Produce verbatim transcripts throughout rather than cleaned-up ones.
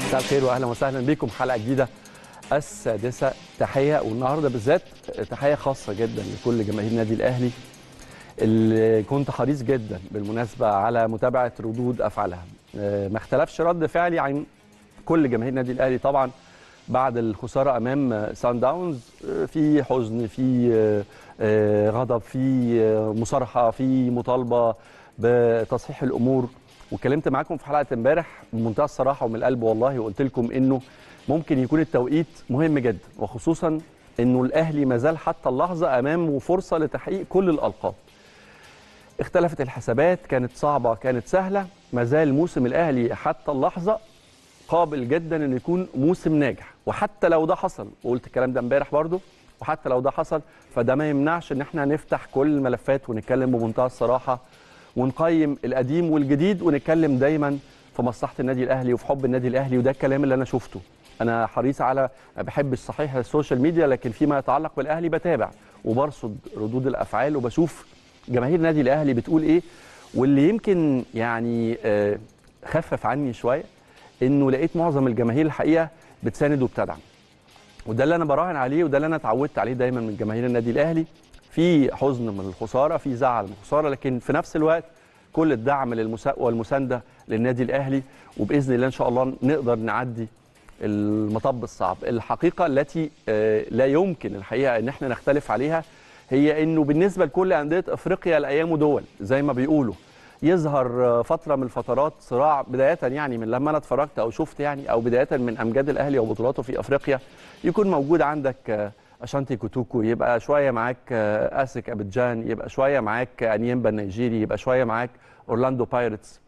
مساء الخير واهلا وسهلا بكم حلقه جديده السادسه. تحيه والنهارده بالذات تحيه خاصه جدا لكل جماهير النادي الاهلي اللي كنت حريص جدا بالمناسبه على متابعه ردود افعالها. ما اختلفش رد فعلي عن كل جماهير النادي الاهلي طبعا بعد الخساره امام سان داونز، في حزن، في غضب، في مصارحه، في مطالبه بتصحيح الامور. واتكلمت معاكم في حلقه امبارح بمنتهى الصراحه ومن القلب والله، وقلت لكم انه ممكن يكون التوقيت مهم جدا، وخصوصا انه الاهلي ما زال حتى اللحظه امامه فرصه لتحقيق كل الالقاب. اختلفت الحسابات، كانت صعبه كانت سهله، ما زال موسم الاهلي حتى اللحظه قابل جدا انه يكون موسم ناجح. وحتى لو ده حصل، وقلت الكلام ده امبارح برضو، وحتى لو ده حصل فده ما يمنعش ان احنا نفتح كل الملفات ونتكلم بمنتهى الصراحه ونقيم القديم والجديد، ونتكلم دايما في مصلحه النادي الاهلي وفي حب النادي الاهلي. وده الكلام اللي انا شفته. انا حريص على ما بحبش صحيح السوشيال ميديا، لكن فيما يتعلق بالاهلي بتابع وبرصد ردود الافعال وبشوف جماهير النادي الاهلي بتقول ايه. واللي يمكن يعني خفف عني شويه انه لقيت معظم الجماهير الحقيقه بتساند وبتدعم، وده اللي انا براهن عليه وده اللي انا اتعودت عليه دايما من جماهير النادي الاهلي. في حزن من الخساره، في زعل من الخساره، لكن في نفس الوقت كل الدعم والمسانده للنادي الاهلي، وباذن الله ان شاء الله نقدر نعدي المطب الصعب. الحقيقه التي لا يمكن الحقيقه ان احنا نختلف عليها هي انه بالنسبه لكل انديه افريقيا الايام دول زي ما بيقولوا، يظهر فتره من الفترات صراع بدايه يعني من لما انا اتفرجت او شفت يعني، او بدايه من امجاد الاهلي وبطولاته في افريقيا، يكون موجود عندك اشانتي كوتوكو، يبقى شويه معاك اسك ابيجان، يبقى شويه معاك انيمبا النيجيري، يبقى شويه معاك اورلاندو بايرتس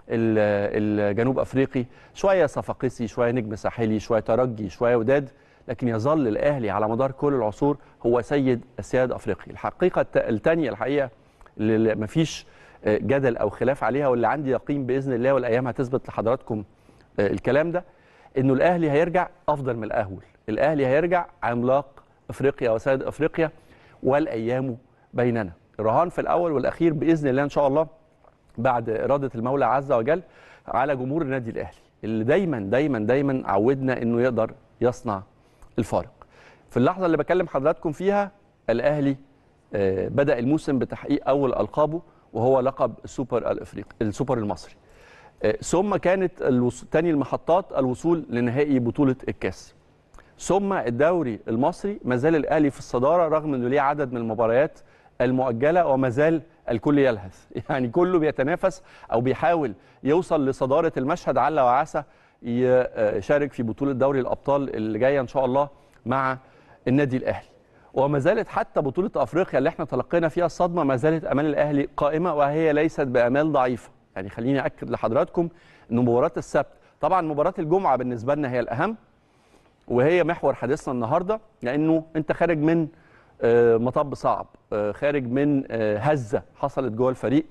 الجنوب افريقي، شويه صفاقسي، شويه نجم ساحلي، شويه ترجي، شويه وداد، لكن يظل الاهلي على مدار كل العصور هو سيد السياد افريقي. الحقيقه الثانيه الحقيقه اللي مفيش جدل او خلاف عليها واللي عندي يقين باذن الله والايام هتثبت لحضراتكم الكلام ده، انه الاهلي هيرجع افضل من الاول. الاهلي هيرجع عملاق افريقيا وسيد افريقيا، والايام بيننا. الرهان في الاول والاخير باذن الله ان شاء الله بعد اراده المولى عز وجل على جمهور النادي الاهلي اللي دايما دايما دايما عودنا انه يقدر يصنع الفارق. في اللحظه اللي بكلم حضراتكم فيها الاهلي بدا الموسم بتحقيق اول القابه، وهو لقب السوبر الافريقي السوبر المصري. ثم كانت ثاني المحطات الوصول لنهائي بطوله الكاس، ثم الدوري المصري. ما زال الاهلي في الصداره رغم انه ليه عدد من المباريات المؤجله، وما زال الكل يلهث، يعني كله بيتنافس او بيحاول يوصل لصداره المشهد، عل وعسى يشارك في بطوله دوري الابطال اللي جايه ان شاء الله مع النادي الاهلي. وما زالت حتى بطوله افريقيا اللي احنا تلقينا فيها الصدمه ما زالت امال الاهلي قائمه، وهي ليست بامال ضعيفه. يعني خليني اكد لحضراتكم ان مباراه السبت، طبعا مباراه الجمعه بالنسبه لنا هي الاهم وهي محور حديثنا النهارده، لانه انت خارج من مطب صعب، خارج من هزه حصلت جوه الفريق.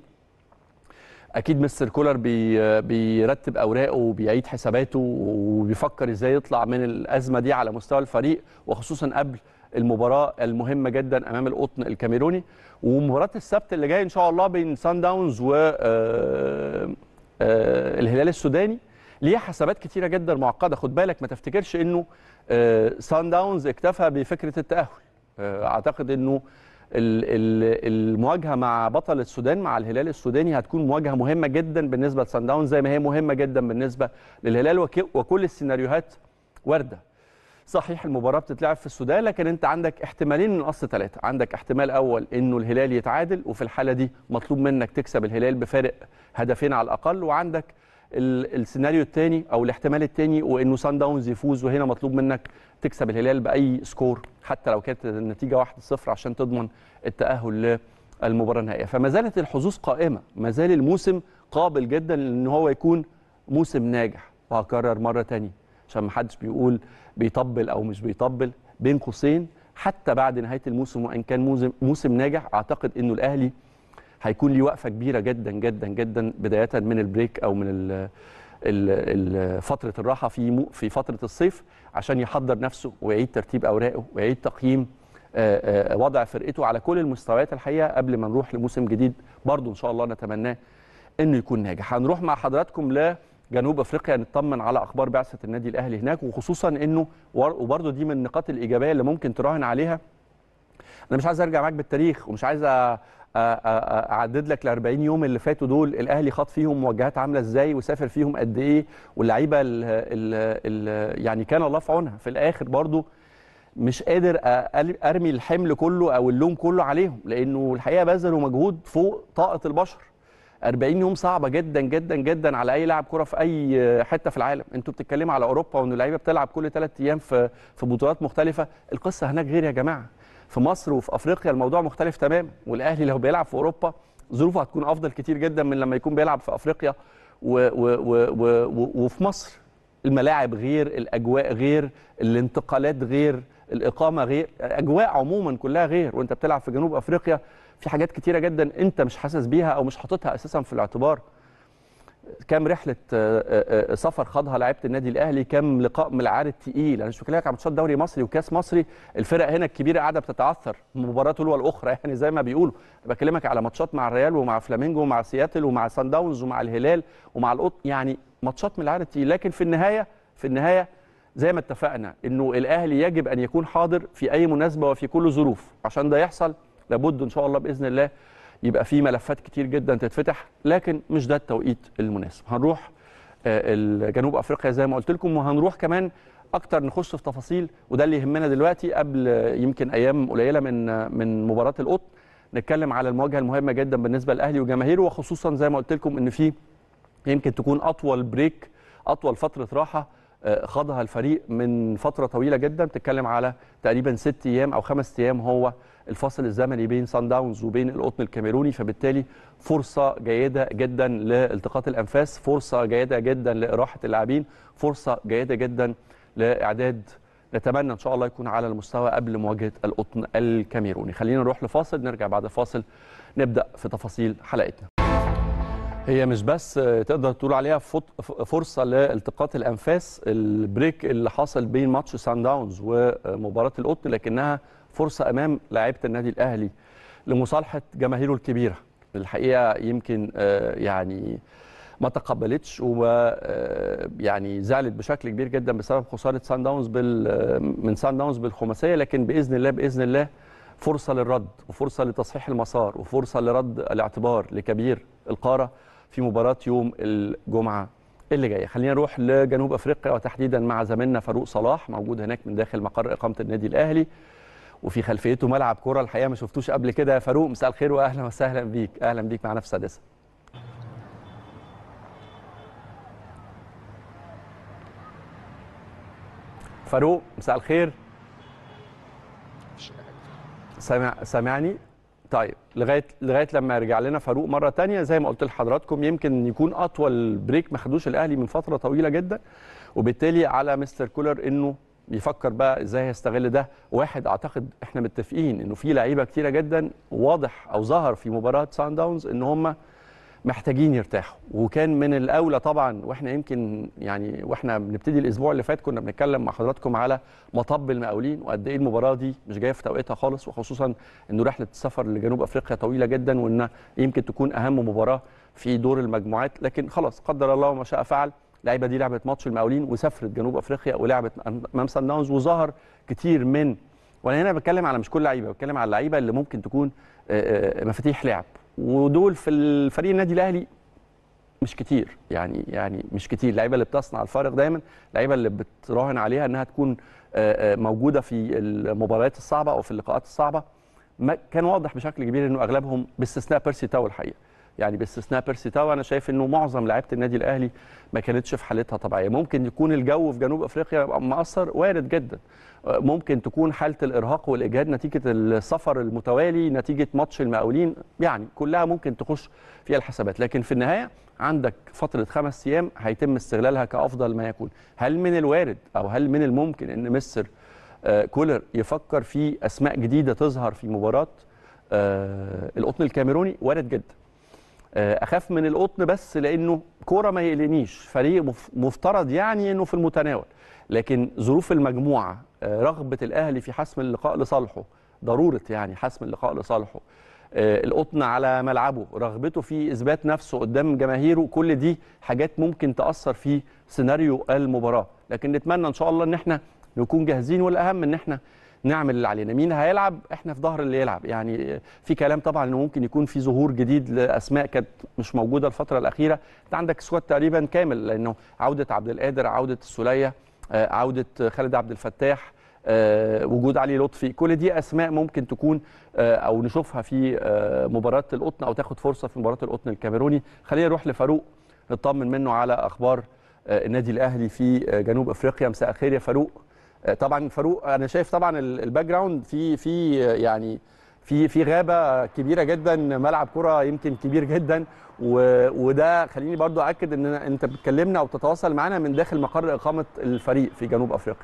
اكيد مستر كولر بي بيرتب اوراقه وبيعيد حساباته وبيفكر ازاي يطلع من الازمه دي على مستوى الفريق، وخصوصا قبل المباراه المهمه جدا امام القطن الكاميروني. ومباراه السبت اللي جاي ان شاء الله بين سان داونز والهلال السوداني ليها حسابات كتيره جدا معقده. خد بالك ما تفتكرش انه سان داونز اكتفى بفكره التاهل. اعتقد انه المواجهه مع بطل السودان مع الهلال السوداني هتكون مواجهه مهمه جدا بالنسبه لسان داونز، زي ما هي مهمه جدا بالنسبه للهلال، وكل السيناريوهات وارده. صحيح المباراه بتتلعب في السودان، لكن انت عندك احتمالين من اصل ثلاثه. عندك احتمال اول انه الهلال يتعادل، وفي الحاله دي مطلوب منك تكسب الهلال بفارق هدفين على الاقل، وعندك السيناريو الثاني او الاحتمال الثاني وانه سان داونز يفوز، وهنا مطلوب منك تكسب الهلال باي سكور حتى لو كانت النتيجه واحد صفر عشان تضمن التاهل للمباراه النهائيه. فما زالت الحظوظ قائمه، ما زال الموسم قابل جدا ان هو يكون موسم ناجح. وهكرر مره ثانيه عشان ما حدش بيقول بيطبل او مش بيطبل، بين قوسين حتى بعد نهايه الموسم وان كان موسم موسم ناجح، اعتقد انه الاهلي هيكون ليه وقفه كبيره جدا جدا جدا بدايه من البريك او من ال ال فتره الراحه في في فتره الصيف، عشان يحضر نفسه ويعيد ترتيب اوراقه ويعيد تقييم وضع فرقته على كل المستويات الحقيقه قبل ما نروح لموسم جديد برضو ان شاء الله نتمناه انه يكون ناجح. هنروح مع حضراتكم جنوب افريقيا نطمن على اخبار بعثه النادي الاهلي هناك، وخصوصا انه وبرده دي من النقاط الايجابيه اللي ممكن تراهن عليها. انا مش عايز ارجع معاك بالتاريخ ومش عايز اعدد لك ال أربعين يوم اللي فاتوا دول الاهلي خاض فيهم مواجهات عامله ازاي وسافر فيهم قد ايه، واللعيبه يعني كان الله في عونها في الاخر. برضو مش قادر ارمي الحمل كله او اللوم كله عليهم، لانه الحقيقه بذلوا مجهود فوق طاقه البشر. أربعين يوم صعبه جدا جدا جدا على اي لاعب كره في اي حته في العالم. انتوا بتتكلموا على اوروبا وان اللعيبه بتلعب كل ثلاث ايام في في بطولات مختلفه، القصه هناك غير يا جماعه. في مصر وفي افريقيا الموضوع مختلف تماما، والاهلي لو بيلعب في اوروبا ظروفه هتكون افضل كتير جدا من لما يكون بيلعب في افريقيا و و و و وفي مصر. الملاعب غير، الاجواء غير، الانتقالات غير، الاقامه غير، الاجواء عموما كلها غير. وانت بتلعب في جنوب افريقيا في حاجات كتيره جدا انت مش حاسس بيها او مش حاططها اساسا في الاعتبار. كام رحله سفر خاضها لعيبه النادي الاهلي، كام لقاء من العيار الثقيل. انا مش بكلمك عن ماتشات دوري مصري وكاس مصري، الفرق هنا الكبيره قاعده بتتعثر مباراه تلو الاخرى يعني زي ما بيقولوا. بكلمك على ماتشات مع الريال ومع فلامينجو ومع سياتل ومع سان داونز ومع الهلال ومع القط، يعني ماتشات من العيار الثقيل. لكن في النهايه في النهايه زي ما اتفقنا انه الاهلي يجب ان يكون حاضر في اي مناسبه وفي كل ظروف. عشان ده يحصل لابد ان شاء الله باذن الله يبقى في ملفات كتير جدا تتفتح، لكن مش ده التوقيت المناسب. هنروح جنوب افريقيا زي ما قلت لكم، وهنروح كمان اكتر نخش في تفاصيل، وده اللي يهمنا دلوقتي قبل يمكن ايام قليله من من مباراه القط. نتكلم على المواجهه المهمه جدا بالنسبه للاهلي وجماهيره، وخصوصا زي ما قلت لكم ان في يمكن تكون اطول بريك، اطول فتره راحه خاضها الفريق من فتره طويله جدا. بتتكلم على تقريبا ست ايام او خمس ايام هو الفاصل الزمني بين سان داونز وبين القطن الكاميروني، فبالتالي فرصه جيده جدا لالتقاط الانفاس، فرصه جيده جدا لاراحه اللاعبين، فرصه جيده جدا لاعداد نتمنى ان شاء الله يكون على المستوى قبل مواجهه القطن الكاميروني. خلينا نروح لفاصل، نرجع بعد الفاصل نبدا في تفاصيل حلقتنا. هي مش بس تقدر تقول عليها فرصه لالتقاط الانفاس البريك اللي حاصل بين ماتش سان داونز ومباراه القطن، لكنها فرصه امام لاعيبه النادي الاهلي لمصالحه جماهيره الكبيره. الحقيقه يمكن يعني ما تقبلتش و يعني زعلت بشكل كبير جدا بسبب خساره سان داونز بال من سان داونز بالخماسيه، لكن باذن الله باذن الله فرصه للرد وفرصه لتصحيح المسار وفرصه لرد الاعتبار لكبير القاره في مباراه يوم الجمعه اللي جايه. خلينا نروح لجنوب افريقيا وتحديدا مع زميلنا فاروق صلاح موجود هناك من داخل مقر اقامه النادي الاهلي، وفي خلفيته ملعب كره الحقيقه ما شفتوش قبل كده. يا فاروق مساء الخير واهلا وسهلا بيك. اهلا بيك معنا في السادسه. فاروق مساء الخير. سامع سامعني؟ طيب لغايه لغايه لما يرجع لنا فاروق مره ثانيه، زي ما قلت لحضراتكم يمكن يكون اطول بريك ما خدوش الاهلي من فتره طويله جدا، وبالتالي على مستر كولر انه يفكر بقى ازاي هيستغل ده. واحد اعتقد احنا متفقين انه في لعيبه كتيره جدا واضح او ظهر في مباراه سان داونز ان هم محتاجين يرتاحوا، وكان من الاولى طبعا. واحنا يمكن يعني واحنا بنبتدي الاسبوع اللي فات كنا بنتكلم مع حضراتكم على مطب المقاولين وقد ايه المباراه دي مش جايه في توقيتها خالص، وخصوصا انه رحله السفر لجنوب افريقيا طويله جدا وان يمكن تكون اهم مباراه في دور المجموعات. لكن خلاص قدر الله وما شاء فعل، اللعيبه دي لعبت ماتش المقاولين وسافرت جنوب افريقيا ولعبت امام سان داونز، وظهر كتير من، وانا هنا بتكلم على مش كل لعيبه، بتكلم على اللعيبه اللي ممكن تكون مفاتيح لعب، ودول في الفريق النادي الاهلي مش كتير يعني يعني مش كتير. اللعيبه اللي بتصنع الفارق دايما، اللعيبه اللي بتراهن عليها انها تكون موجوده في المباريات الصعبه او في اللقاءات الصعبه. كان واضح بشكل كبير انه اغلبهم باستثناء بيرسي تاو الحقيقه، يعني باستثناء بيرسي تاو انا شايف انه معظم لعيبه النادي الاهلي ما كانتش في حالتها طبيعيه. ممكن يكون الجو في جنوب افريقيا مأثر، وارد جدا. ممكن تكون حاله الارهاق والاجهاد نتيجه السفر المتوالي، نتيجه ماتش المقاولين، يعني كلها ممكن تخش فيها الحسابات. لكن في النهايه عندك فتره خمس ايام هيتم استغلالها كافضل ما يكون. هل من الوارد او هل من الممكن ان مستر كولر يفكر في اسماء جديده تظهر في مباراه القطن الكاميروني؟ وارد جدا. اخاف من القطن بس لانه كوره ما يقلقنيش، فريق مفترض يعني انه في المتناول، لكن ظروف المجموعه، رغبه الاهلي في حسم اللقاء لصالحه، ضروره يعني حسم اللقاء لصالحه، القطن على ملعبه، رغبته في اثبات نفسه قدام جماهيره، كل دي حاجات ممكن تاثر في سيناريو المباراه. لكن نتمنى ان شاء الله ان احنا نكون جاهزين، والاهم ان احنا نعمل اللي علينا. مين هيلعب؟ احنا في ظهر اللي يلعب. يعني في كلام طبعا انه ممكن يكون في ظهور جديد لاسماء كانت مش موجوده الفتره الاخيره. انت عندك سكواد تقريبا كامل، لانه عوده عبد القادر، عوده السوليه، عوده خالد عبد الفتاح، وجود علي لطفي، كل دي اسماء ممكن تكون او نشوفها في مباراه القطن او تاخد فرصه في مباراه القطن الكاميروني. خلينا نروح لفاروق نطمن منه على اخبار النادي الاهلي في جنوب افريقيا. مساء الخير يا فاروق. طبعا فاروق، انا شايف طبعا الباك جراوند في في يعني في في غابه كبيره جدا، ملعب كره يمكن كبير جدا، وده خليني برضو اكد ان انت بتكلمنا او تتواصل معنا من داخل مقر اقامه الفريق في جنوب افريقيا.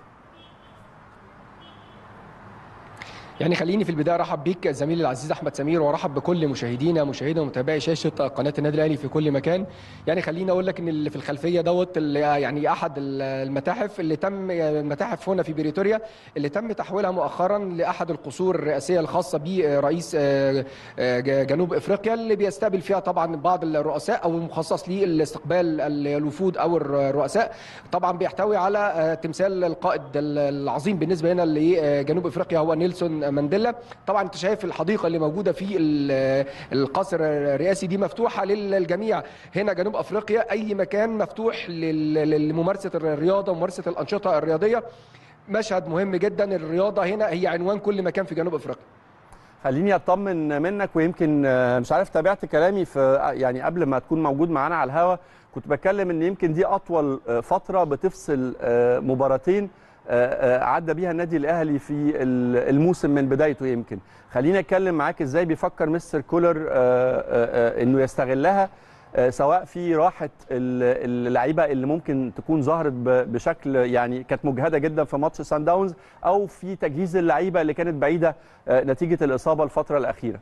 يعني خليني في البدايه ارحب بيك زميلي العزيز احمد سمير، وارحب بكل مشاهدينا مشاهدينا ومتابعي شاشه قناه النادي الاهلي في كل مكان. يعني خليني اقول لك ان اللي في الخلفيه دوت يعني احد المتاحف اللي تم المتاحف هنا في بريتوريا اللي تم تحويلها مؤخرا لاحد القصور الرئاسيه الخاصه برئيس جنوب افريقيا، اللي بيستقبل فيها طبعا بعض الرؤساء او المخصص لاستقبال الوفود او الرؤساء. طبعا بيحتوي على تمثال القائد العظيم بالنسبه هنا لجنوب افريقيا هو نيلسون مانديلا. طبعا انت شايف الحديقه اللي موجوده في القصر الرئاسي دي مفتوحه للجميع. هنا جنوب افريقيا اي مكان مفتوح لممارسه الرياضه وممارسه الانشطه الرياضيه. مشهد مهم جدا، الرياضه هنا هي عنوان كل مكان في جنوب افريقيا. خليني اطمن منك، ويمكن مش عارف تابعت كلامي في يعني قبل ما تكون موجود معانا على الهوا، كنت بتكلم ان يمكن دي اطول فتره بتفصل مباراتين عدى بيها النادي الاهلي في الموسم من بدايته. يمكن خليني اتكلم معاك ازاي بيفكر مستر كولر انه يستغلها، سواء في راحه اللعيبه اللي ممكن تكون ظهرت بشكل يعني كانت مجهده جدا في ماتش سان داونز، او في تجهيز اللعيبه اللي كانت بعيده نتيجه الاصابه الفتره الاخيره.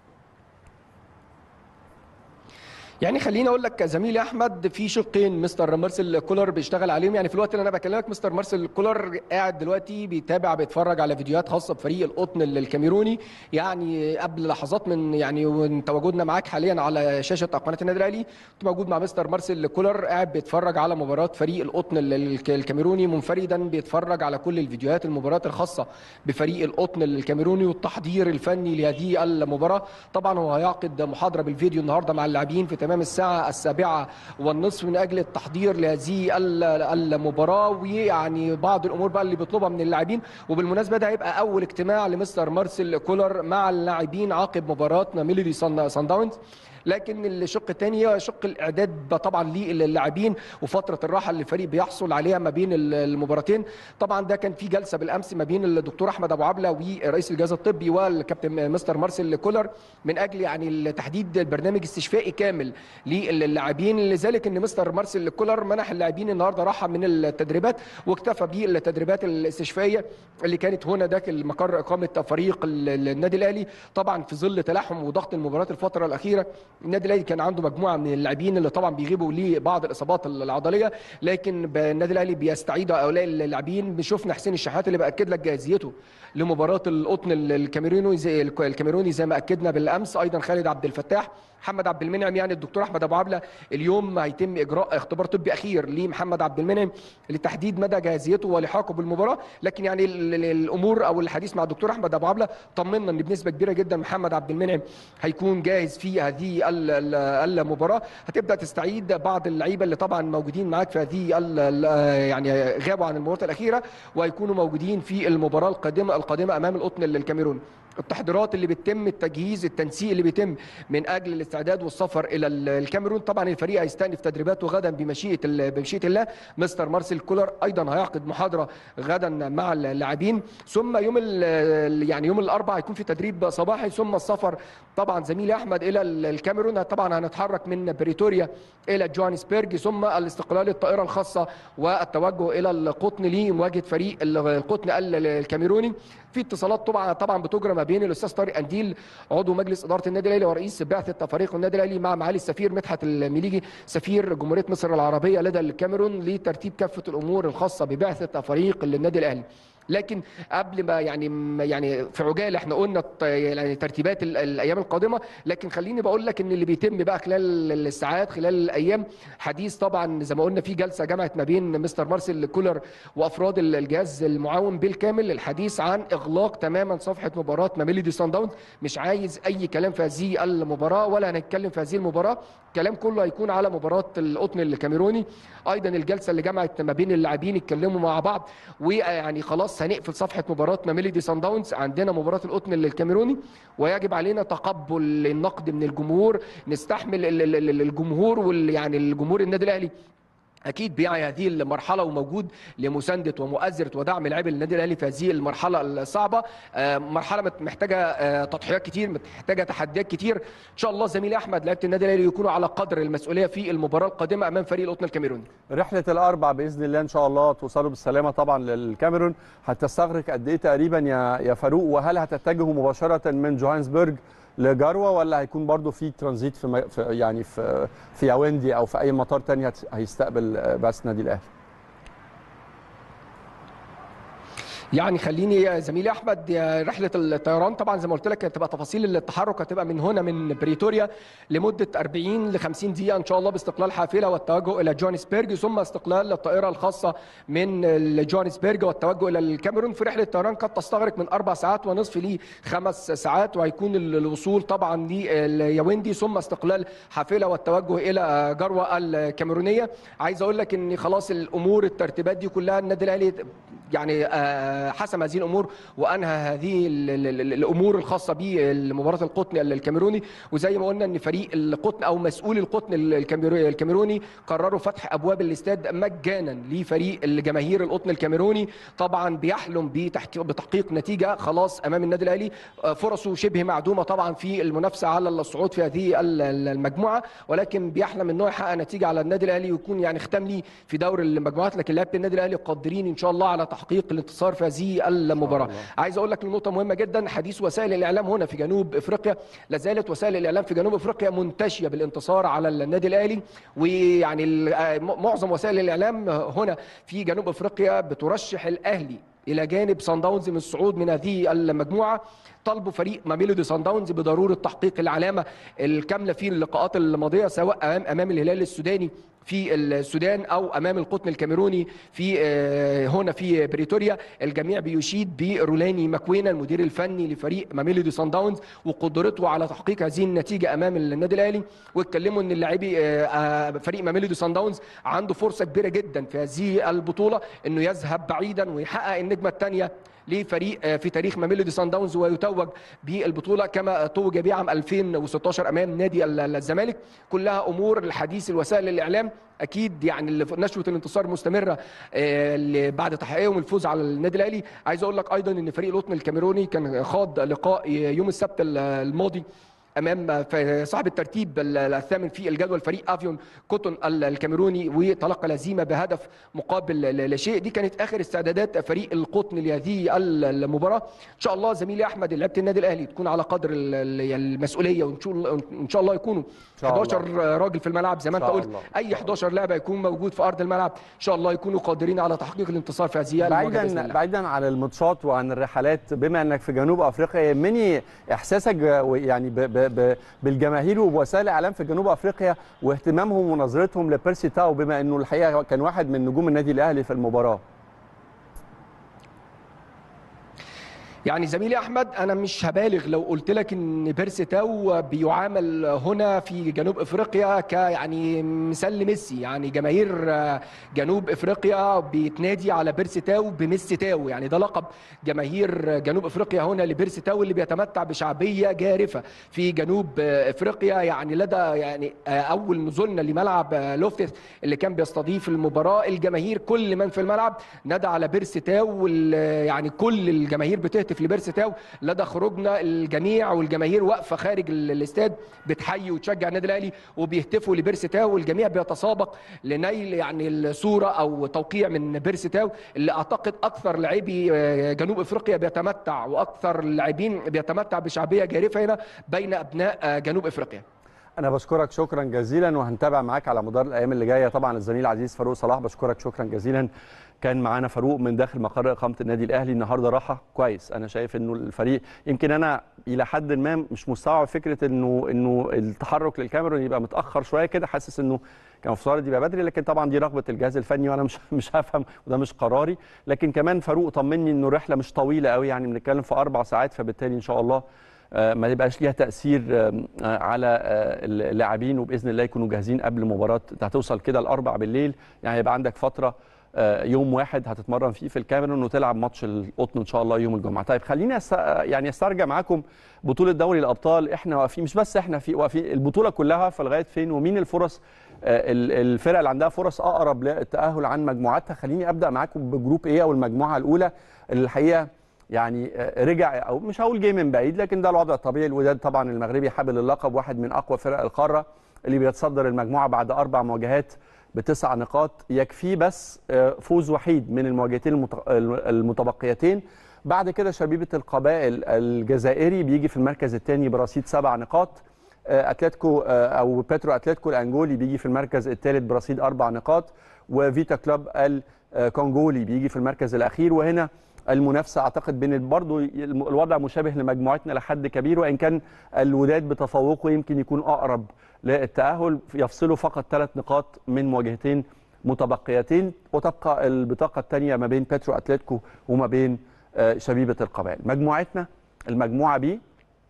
يعني خليني اقول لك زميلي احمد، في شقين مستر مارسيل كولر بيشتغل عليهم. يعني في الوقت اللي انا بكلمك مستر مارسيل كولر قاعد دلوقتي بيتابع بيتفرج على فيديوهات خاصه بفريق القطن الكاميروني. يعني قبل لحظات من يعني تواجدنا معاك حاليا على شاشه قناه النادي الاهلي، كنت موجود مع مستر مارسيل كولر قاعد بيتفرج على مباراه فريق القطن الكاميروني منفردا، بيتفرج على كل الفيديوهات المباريات الخاصه بفريق القطن الكاميروني والتحضير الفني لهذه المباراه. طبعا هو هيعقد محاضره بالفيديو النهارده مع اللاعبين في تمام الساعة السابعة والنصف من أجل التحضير لهذه المباراة، ويعني بعض الأمور بقى اللي بيطلبها من اللاعبين. وبالمناسبة ده هيبقى أول اجتماع لمستر مارسيل كولر مع اللاعبين عقب مباراة ميلودي سان داونز. لكن الشق الثاني هو شق الاعداد طبعا للاعبين وفتره الراحه اللي الفريق بيحصل عليها ما بين المباراتين. طبعا ده كان في جلسه بالامس ما بين الدكتور احمد ابو عبله ورئيس الجهاز الطبي والكابتن مستر مارسيل كولر من اجل يعني تحديد البرنامج استشفائي كامل للاعبين. لذلك ان مستر مارسيل كولر منح اللاعبين النهارده راحه من التدريبات، واكتفى بالتدريبات الاستشفائيه اللي كانت هنا داخل مقر اقامه فريق النادي الاهلي. طبعا في ظل تلاحم وضغط المباريات الفتره الاخيره، النادي الاهلي كان عنده مجموعه من اللاعبين اللي طبعا بيغيبوا لبعض الاصابات العضليه، لكن النادي الاهلي بيستعيد هؤلاء اللاعبين. شفنا حسين الشحات اللي باكد لك جاهزيته لمباراه القطن الكاميروني زي الكاميروني زي ما اكدنا بالامس. ايضا خالد عبد الفتاح، محمد عبد المنعم. يعني الدكتور احمد ابو عبله اليوم هيتم اجراء اختبار طبي اخير لمحمد عبد المنعم لتحديد مدى جاهزيته ولحاقه بالمباراه. لكن يعني الامور او الحديث مع الدكتور احمد ابو عبله طمنا ان بنسبه كبيره جدا محمد عبد المنعم هيكون جاهز في هذه المباراه. هتبدا تستعيد بعض اللعيبه اللي طبعا موجودين معاك في هذه يعني غابوا عن المباراه الاخيره، وهيكونوا موجودين في المباراه القادمه القادمه امام القطن الكاميروني. التحضيرات اللي بتتم، التجهيز، التنسيق اللي بيتم من اجل الاستعداد والسفر الى الكاميرون. طبعا الفريق هيستأنف تدريباته غدا بمشيئه بمشيئه الله. مستر مارسيل كولر ايضا هيعقد محاضره غدا مع اللاعبين، ثم يوم يعني يوم الاربعاء هيكون في تدريب صباحي، ثم السفر طبعا زميلي احمد الى الكاميرون. طبعا هنتحرك من بريتوريا الى جوهانسبرج، ثم الاستقلال الطائره الخاصه والتوجه الى القطن لمواجهه فريق القطن الكاميروني. في اتصالات طبعا طبعا بتجرى ما بين الاستاذ طارق قنديل عضو مجلس اداره النادي الاهلي ورئيس بعثه فريق النادي الاهلي مع معالي السفير مدحت المليجي سفير جمهوريه مصر العربيه لدى الكاميرون لترتيب كافه الامور الخاصه ببعثه فريق النادي الاهلي. لكن قبل ما يعني يعني في عجاله احنا قلنا يعني ترتيبات الايام القادمه، لكن خليني بقول لك ان اللي بيتم بقى خلال الساعات خلال الايام حديث طبعا زي ما قلنا في جلسه جمعت ما بين مستر مارسيل كولر وافراد الجهاز المعاون بالكامل للحديث عن اغلاق تماما صفحه مباراه ميلودي سان داونز. مش عايز اي كلام في هذه المباراه ولا هنتكلم في هذه المباراه، الكلام كله هيكون على مباراه القطن الكاميروني. ايضا الجلسه اللي جمعت ما بين اللاعبين يتكلموا مع بعض، ويعني خلاص هنقفل صفحه مباراه ميلودي سان داونز، عندنا مباراه القطن الكاميروني ويجب علينا تقبل النقد من الجمهور، نستحمل الجمهور وال يعني الجمهور النادي الاهلي اكيد بيعي هذه المرحله وموجود لمسانده ومؤازره ودعم لاعبي النادي الاهلي في هذه المرحله الصعبه. مرحله محتاجه تضحيات كتير، محتاجه تحديات كتير. ان شاء الله زميلي احمد لعيبه النادي الاهلي يكونوا على قدر المسؤوليه في المباراه القادمه امام فريق القطن الكاميروني. رحله الاربع باذن الله ان شاء الله توصلوا بالسلامه طبعا للكاميرون. هتستغرق قد ايه تقريبا يا يا فاروق؟ وهل هتتجهوا مباشره من جوهانسبرج لجروه ولا هيكون برضو في ترانزيت في, في يعني في في ياوندي او في اي مطار تاني هيستقبل بعثه النادي الاهلي؟ يعني خليني يا زميلي احمد، رحله الطيران طبعا زي ما قلت لك هتبقى تفاصيل التحرك هتبقى من هنا من بريتوريا لمده أربعين ل خمسين دقيقه ان شاء الله باستقلال حافله والتوجه الى جوهانسبرج، ثم استقلال الطائره الخاصه من جوهانسبرج والتوجه الى الكاميرون. في رحله الطيران قد تستغرق من اربع ساعات ونصف لخمس ساعات، وهيكون الوصول طبعا لياوندي ثم استقلال حافله والتوجه الى جروه الكاميرونيه. عايز اقول لك ان خلاص الامور الترتيبات دي كلها النادي الاهلي يعني حسم هذه الامور وانهى هذه الامور الخاصه بمباراه القطن الكاميروني. وزي ما قلنا ان فريق القطن او مسؤول القطن الكاميروني قرروا فتح ابواب الاستاد مجانا لفريق الجماهير القطن الكاميروني. طبعا بيحلم بتحقيق نتيجه خلاص امام النادي الاهلي، فرصه شبه معدومه طبعا في المنافسه على الصعود في هذه المجموعه، ولكن بيحلم ان هو يحقق نتيجه على النادي الاهلي ويكون يعني ختام ليه في دور المجموعات. لكن لعيبه النادي الاهلي قادرين ان شاء الله على تحقيق الانتصار في هذه المباراه. عايز اقول لك نقطه مهمه جدا، حديث وسائل الاعلام هنا في جنوب افريقيا، لا زالت وسائل الاعلام في جنوب افريقيا منتشيه بالانتصار على النادي الاهلي، ويعني معظم وسائل الاعلام هنا في جنوب افريقيا بترشح الاهلي الى جانب صن داونز من الصعود من هذه المجموعه. طلبوا فريق ميلودي سان داونز بضروره تحقيق العلامه الكامله في اللقاءات الماضيه، سواء امام امام الهلال السوداني في السودان او امام القطن الكاميروني في هنا في بريتوريا. الجميع بيشيد برولاني ماكوينا المدير الفني لفريق ميلودي سان داونز وقدرته على تحقيق هذه النتيجه امام النادي الاهلي، واتكلموا ان اللاعبي فريق ميلودي سان داونز عنده فرصه كبيره جدا في هذه البطوله انه يذهب بعيدا ويحقق النجمه الثانيه لفريق في تاريخ ميلودي سان داونز ويتوج بالبطوله كما توج بها عام ألفين وستاشر امام نادي الزمالك. كلها امور الحديث الوسائل الاعلام اكيد يعني نشوه الانتصار مستمره بعد تحقيقهم الفوز على النادي الاهلي. عايز اقول لك ايضا ان فريق القطن الكاميروني كان خاض لقاء يوم السبت الماضي امام صاحب الترتيب الثامن في الجدول فريق افيون كوتون الكاميروني وتلقى الهزيمه بهدف مقابل لا شيء. دي كانت اخر استعدادات فريق القطن لهذه المباراه. ان شاء الله زميلي احمد لعيبه النادي الاهلي تكون على قدر المسؤوليه، وان شاء الله يكونوا حداشر راجل في الملعب زي ما انت قلت، اي حداشر لاعب هيكون موجود في ارض الملعب ان شاء الله يكونوا قادرين على تحقيق الانتصار في هذه المواجهه. بعيدا بعيدا عن الماتشات وعن الرحلات، بما انك في جنوب افريقيا يهمني احساسك يعني ب ب بالجماهير وبوسائل الاعلام في جنوب افريقيا واهتمامهم ونظرتهم لبيرسي تاو، بما انه الحقيقه كان واحد من نجوم النادي الاهلي في المباراه. يعني زميلي احمد انا مش هبالغ لو قلت لك ان بيرسي تاو بيعامل هنا في جنوب افريقيا ك يعني مثال ميسي. يعني جماهير جنوب افريقيا بتنادي على بيرسي تاو بميسي تاو، يعني ده لقب جماهير جنوب افريقيا هنا لبيرسي تاو اللي بيتمتع بشعبيه جارفه في جنوب افريقيا. يعني لدى يعني اول نزولنا لملعب لوفتس اللي كان بيستضيف المباراه، الجماهير كل من في الملعب نادى على بيرسي تاو، يعني كل الجماهير بتهتف لبيرسي تاو. لدى خروجنا الجميع والجماهير واقفه خارج الاستاد بتحيي وتشجع النادي الاهلي وبيهتفوا لبيرسي تاو، والجميع بيتسابق لنيل يعني الصوره او توقيع من بيرسي تاو اللي اعتقد اكثر لاعبي جنوب افريقيا بيتمتع واكثر اللاعبين بيتمتع بشعبيه جارفه هنا بين ابناء جنوب افريقيا. انا بشكرك شكرا جزيلا، وهنتابع معاك على مدار الايام اللي جايه. طبعا الزميل العزيز فاروق صلاح، بشكرك شكرا جزيلا. كان معانا فاروق من داخل مقر اقامه النادي الاهلي النهارده. راحه كويس. انا شايف انه الفريق يمكن انا الى حد ما مش مستوعب فكره انه انه التحرك للكاميرون يبقى متاخر شويه كده، حاسس انه كان المفترض يبقى بدري، لكن طبعا دي رغبه الجهاز الفني وانا مش مش هفهم وده مش قراري. لكن كمان فاروق طمني انه الرحله مش طويله قوي، يعني بنتكلم في اربع ساعات، فبالتالي ان شاء الله ما يبقاش ليها تاثير على اللاعبين، وباذن الله يكونوا جاهزين قبل مباراه. هتوصل كده الاربع بالليل، يعني يبقى عندك فتره يوم واحد هتتمرن فيه في الكاميرون وتلعب ماتش القطن ان شاء الله يوم الجمعه. طيب خليني أست... يعني استرجع معاكم بطوله دوري الابطال. احنا واقفين، مش بس احنا في واقفين، البطوله كلها في لغايه فين، ومين الفرص الفرق اللي عندها فرص اقرب للتاهل عن مجموعاتها. خليني ابدا معاكم بجروب ايه او المجموعه الاولى اللي الحقيقه يعني رجع، او مش هقول جاي من بعيد، لكن ده الوضع الطبيعي. الوداد طبعا المغربي حامل اللقب، واحد من اقوى فرق القاره، اللي بيتصدر المجموعه بعد اربع مواجهات بتسع نقاط. يكفيه بس فوز وحيد من المواجهتين المتبقيتين. بعد كده شبيبه القبائل الجزائري بيجي في المركز الثاني برصيد سبع نقاط. اتلتيكو او بيترو اتلتيكو الانجولي بيجي في المركز الثالث برصيد اربع نقاط. وفيتا كلوب الكونغولي بيجي في المركز الاخير. وهنا المنافسه اعتقد بين برضه الوضع مشابه لمجموعتنا لحد كبير، وان كان الوداد بتفوقه يمكن يكون اقرب للتاهل، يفصله فقط ثلاث نقاط من مواجهتين متبقيتين. وتبقى البطاقه الثانيه ما بين بيترو اتلتيكو وما بين شبيبه القبائل. مجموعتنا المجموعه بي،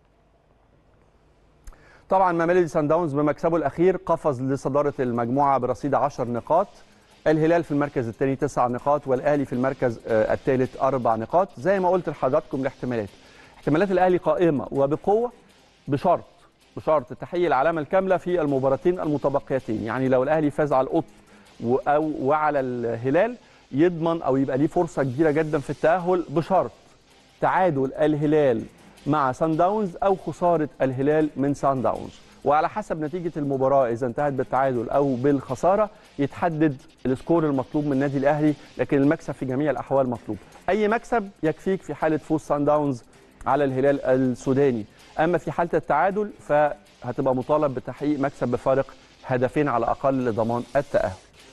طبعا ميلودي سان داونز بمكسبه الاخير قفز لصداره المجموعه برصيد عشر نقاط. الهلال في المركز الثاني تسع نقاط، والاهلي في المركز الثالث اربع نقاط. زي ما قلت لحضراتكم الاحتمالات، احتمالات الاهلي قائمه وبقوه، بشرط بشرط تحقيق العلامه الكامله في المباراتين المتبقيتين. يعني لو الاهلي فاز على القطن او وعلى الهلال يضمن او يبقى ليه فرصه كبيره جدا في التاهل، بشرط تعادل الهلال مع سان داونز او خساره الهلال من سان داونز. وعلى حسب نتيجه المباراه، اذا انتهت بالتعادل او بالخساره يتحدد السكور المطلوب من النادي الاهلي، لكن المكسب في جميع الاحوال مطلوب. اي مكسب يكفيك في حاله فوز سان داونز على الهلال السوداني. اما في حاله التعادل فهتبقى مطالب بتحقيق مكسب بفارق هدفين على الاقل لضمان التاهل.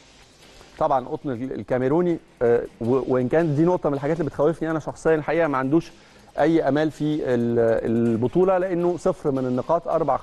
طبعا القطن الكاميروني وان كان دي نقطه من الحاجات اللي بتخوفني انا شخصيا، الحقيقه ما عندوش اي امال في البطوله، لانه صفر من النقاط، اربع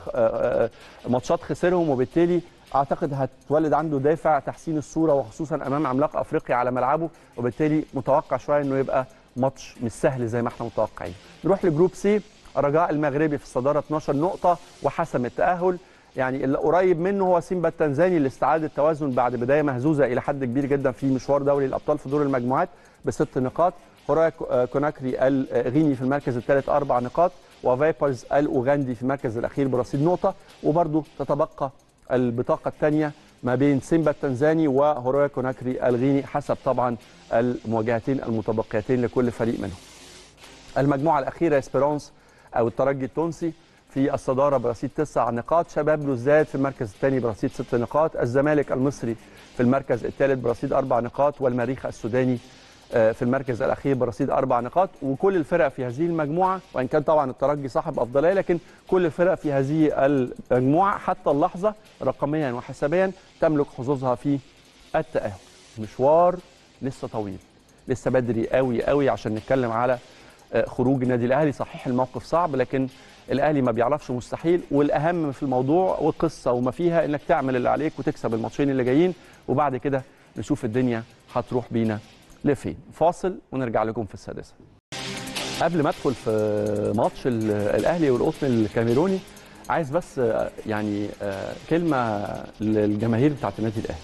ماتشات خسرهم، وبالتالي اعتقد هتولد عنده دافع تحسين الصوره، وخصوصا امام عملاق افريقيا على ملعبه، وبالتالي متوقع شويه انه يبقى ماتش مش سهل زي ما احنا متوقعين. نروح لجروب سي. الرجاء المغربي في الصداره اثناشر نقطه وحسم التاهل. يعني اللي قريب منه هو سيمبا التنزاني اللي استعاد التوازن بعد بدايه مهزوزه الى حد كبير جدا في مشوار دوري الابطال في دور المجموعات بست نقاط. هورايا كوناكري الغيني في المركز الثالث اربع نقاط، وفايبرز الاوغندي في المركز الاخير برصيد نقطه. وبرضه تتبقى البطاقه الثانيه ما بين سيمبا التنزاني وهورايا كوناكري الغيني حسب طبعا المواجهتين المتبقيتين لكل فريق منهم. المجموعه الاخيره اسبيرونس او الترجي التونسي في الصداره برصيد تسع نقاط. شباب بلوزداد في المركز الثاني برصيد ست نقاط. الزمالك المصري في المركز الثالث برصيد اربع نقاط، والمريخ السوداني في المركز الاخير برصيد اربع نقاط. وكل الفرق في هذه المجموعه، وان كان طبعا الترجي صاحب افضليه، لكن كل الفرق في هذه المجموعه حتى اللحظه رقميا وحسابيا تملك حظوظها في التاهل. مشوار لسه طويل، لسه بدري قوي قوي عشان نتكلم على خروج النادي الاهلي. صحيح الموقف صعب، لكن الاهلي ما بيعرفش مستحيل، والاهم في الموضوع والقصه وما فيها انك تعمل اللي عليك وتكسب الماتشين اللي جايين، وبعد كده نشوف الدنيا هتروح بينا لفين. فاصل ونرجع لكم في السادسه. قبل ما ادخل في ماتش الاهلي والقطن الكاميروني، عايز بس يعني كلمه للجماهير بتاعت النادي الاهلي،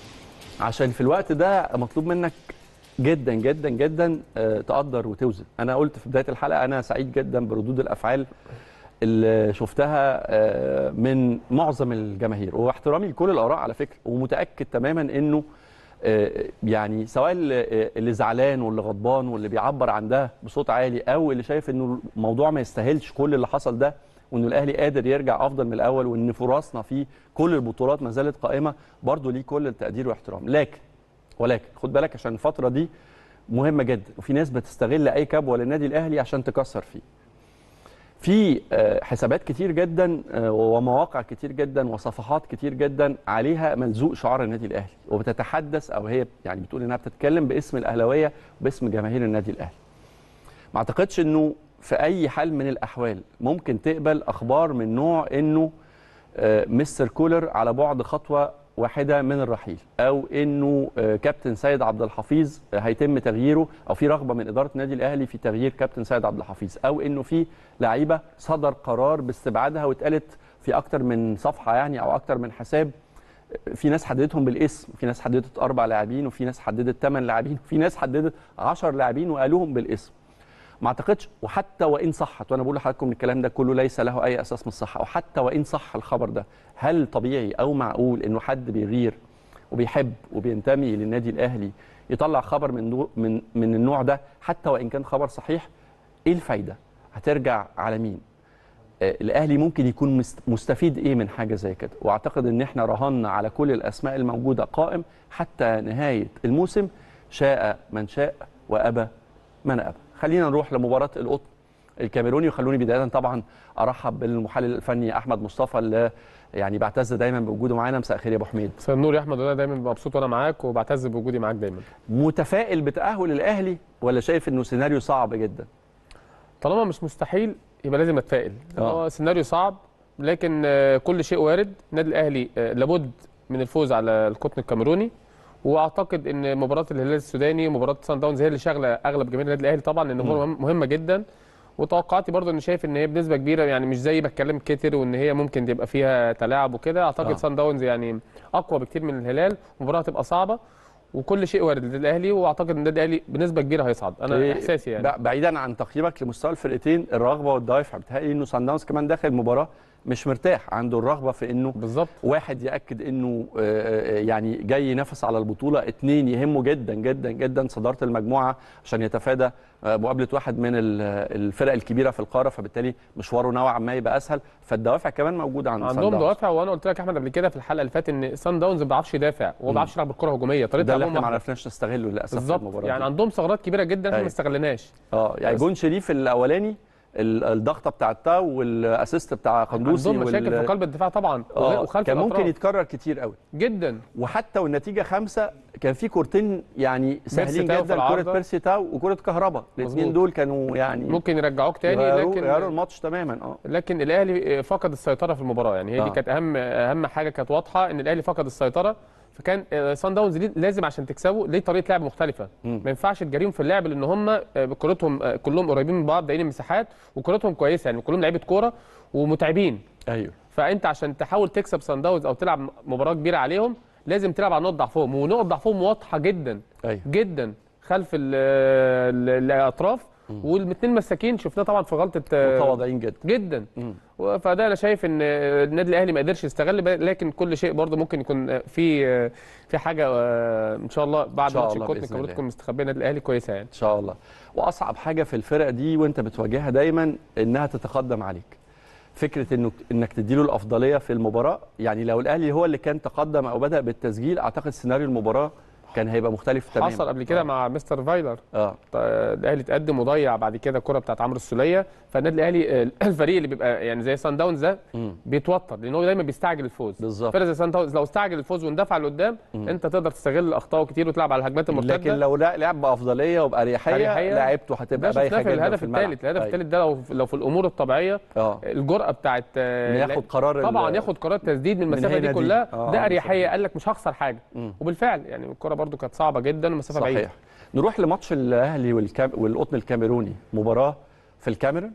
عشان في الوقت ده مطلوب منك جدا جدا جدا تقدر وتوزن. انا قلت في بدايه الحلقه انا سعيد جدا بردود الافعال اللي شفتها من معظم الجماهير، واحترامي لكل الاراء على فكره، ومتاكد تماما انه يعني سواء اللي زعلان واللي غضبان واللي بيعبر عن ده بصوت عالي، او اللي شايف انه الموضوع ما يستاهلش كل اللي حصل ده، وانه الاهلي قادر يرجع افضل من الاول، وان فرصنا في كل البطولات ما زالت قائمه، برضه ليه كل التقدير واحترام. لكن ولكن خد بالك عشان الفتره دي مهمه جدا، وفي ناس بتستغل اي كبوه للنادي الاهلي عشان تكسر فيه. في حسابات كتير جدا ومواقع كتير جدا وصفحات كتير جدا عليها ملزوق شعار النادي الاهلي، وبتتحدث او هي يعني بتقول انها بتتكلم باسم الاهلاويه وباسم جماهير النادي الاهلي. ما اعتقدش انه في اي حال من الاحوال ممكن تقبل اخبار من نوع انه مستر كولر على بعد خطوه واحده من الرحيل، او انه كابتن سيد عبد الحفيظ هيتم تغييره، او في رغبه من اداره النادي الاهلي في تغيير كابتن سيد عبد الحفيظ، او انه في لعيبه صدر قرار باستبعادها واتقالت في اكتر من صفحه يعني او اكتر من حساب. في ناس حددتهم بالاسم، في ناس حددت اربع لاعبين، وفي ناس حددت ثمان لاعبين، وفي ناس حددت عشر لاعبين وقالوهم بالاسم. ما اعتقدش، وحتى وان صحت، وانا بقول لحضراتكم الكلام ده كله ليس له اي اساس من الصحه، وحتى وان صح الخبر ده، هل طبيعي او معقول انه حد بيغير وبيحب وبينتمي للنادي الاهلي يطلع خبر من من من النوع ده حتى وان كان خبر صحيح؟ ايه الفايده؟ هترجع على مين؟ آه الاهلي ممكن يكون مستفيد ايه من حاجه زي كده؟ واعتقد ان احنا رهنا على كل الاسماء الموجوده قائم حتى نهايه الموسم، شاء من شاء وابى من ابى. خلينا نروح لمباراه القطن الكاميروني، وخلوني بدايه طبعا ارحب بالمحلل الفني احمد مصطفى اللي يعني بعتز دايما بوجوده معانا. مساء الخير يا ابو حميد. مساء النور يا احمد، وانا دايما مبسوط وانا معاك وبعتز بوجودي معاك دايما. متفائل بتاهل الاهلي ولا شايف انه سيناريو صعب جدا؟ طالما مش مستحيل يبقى لازم اتفائل. اه سيناريو صعب لكن كل شيء وارد. النادي الاهلي لابد من الفوز على القطن الكاميروني، واعتقد ان مباراه الهلال السوداني ومباراه سان داونز هي اللي شاغله اغلب جماهير النادي الاهلي طبعا، لان مباراه مهمه جدا. وتوقعاتي برضه ان شايف ان هي بنسبه كبيره يعني مش زي ما اتكلم كتير وان هي ممكن يبقى فيها تلاعب وكده. اعتقد آه. سان داونز يعني اقوى بكتير من الهلال، المباراه هتبقى صعبه وكل شيء وارد للنادي الاهلي، واعتقد ان النادي الاهلي بنسبه كبيره هيصعد. انا إيه احساسي يعني بعيدا عن تقييمك لمستوى الفرقتين، الرغبه والدوافع بتهيألي انه سان داونز كمان داخل المباراه مش مرتاح، عنده الرغبه في انه بالظبط واحد ياكد انه يعني جاي ينافس على البطوله، اثنين يهمه جدا جدا جدا صداره المجموعه عشان يتفادى مقابله واحد من الفرق الكبيره في القاره، فبالتالي مشواره نوعا ما يبقى اسهل. فالدوافع كمان موجوده عند عندهم دوافع. وانا قلت لك يا احمد قبل كده في الحلقه اللي فاتت ان سان داونز ما بيعرفش يدافع وما بيعرفش يلعب بالكره هجوميه، طريقه ده اللي احنا ما عرفناش نستغله للاسف في المباراه يعني دي. عندهم ثغرات كبيره جدا احنا ما استغلناش. اه يعني جون شريف الاولاني، الضغطه بتاع التاو والاسيست بتاع قندوسي، عندهم مشاكل وال... في قلب الدفاع طبعا وخلف كان ممكن يتكرر كتير قوي جدا. وحتى والنتيجه خمسه كان في كورتين يعني سهلين جدا، كوره بيرسي تاو وكوره كهربا، الاثنين دول كانوا يعني ممكن يرجعوك تاني، يغيروا لكن يغيروا الماتش تماما. اه لكن الاهلي فقد السيطره في المباراه، يعني هي دي آه. كانت اهم اهم حاجه كانت واضحه ان الاهلي فقد السيطره. فكان سان داونز لازم عشان تكسبوا ليه طريقه لعب مختلفه، م. ما ينفعش تجاريهم في اللعب لان هم كورتهم كلهم قريبين من بعض، دايين المساحات وكورتهم كويسه، يعني كلهم لعيبه كوره ومتعبين. ايوه فانت عشان تحاول تكسب سان داونز او تلعب مباراه كبيره عليهم لازم تلعب على نقط ضعفهم، ونقط ضعفهم واضحه جدا أيوه. جدا خلف الاطراف، والاثنين مساكين شفناه طبعا في غلطه متواضعين جدا جدا. مم. فده انا شايف ان النادي الاهلي ما قدرش يستغل، لكن كل شيء برضه ممكن يكون في في حاجه ان شاء الله بعد ماتش القطن الكاميروني تكون مستخبيه النادي الاهلي كويسه يعني ان شاء الله. واصعب حاجه في الفرق دي وانت بتواجهها دايما انها تتقدم عليك، فكره انك انك تديله الافضليه في المباراه. يعني لو الاهلي هو اللي كان تقدم او بدا بالتسجيل اعتقد سيناريو المباراه كان هيبقى مختلف تماما. حصل قبل كده آه. مع مستر فايلر اه الاهلي اتقدم وضيع بعد كده الكره بتاعت عمرو السوليه. فالنادي الاهلي الفريق اللي بيبقى يعني زي سان داونز ده بيتوتر لان هو دايما بيستعجل الفوز. بالظبط. فرقه زي سان داونز لو استعجل الفوز واندفع لقدام انت تقدر تستغل اخطائه كتير وتلعب على الهجمات المرتده، لكن لو لعب بافضليه وباريحيه لعبته هتبقى بايخه جدا. الهدف الثالث الهدف الثالث ده لو لو في الامور الطبيعيه اه الجرأه بتاعت ياخد قرار طبعا ياخد قرار تسديد من المسافه دي كلها آه. ده اريحيه، قال لك مش هخسر حاجه مم. وبالفعل يعني الكره برده كانت صعبه جدا ومسافه بعيده. صحيح. نروح لماتش الاهلي والكام والقطن الكاميروني، مباراه في الكاميرون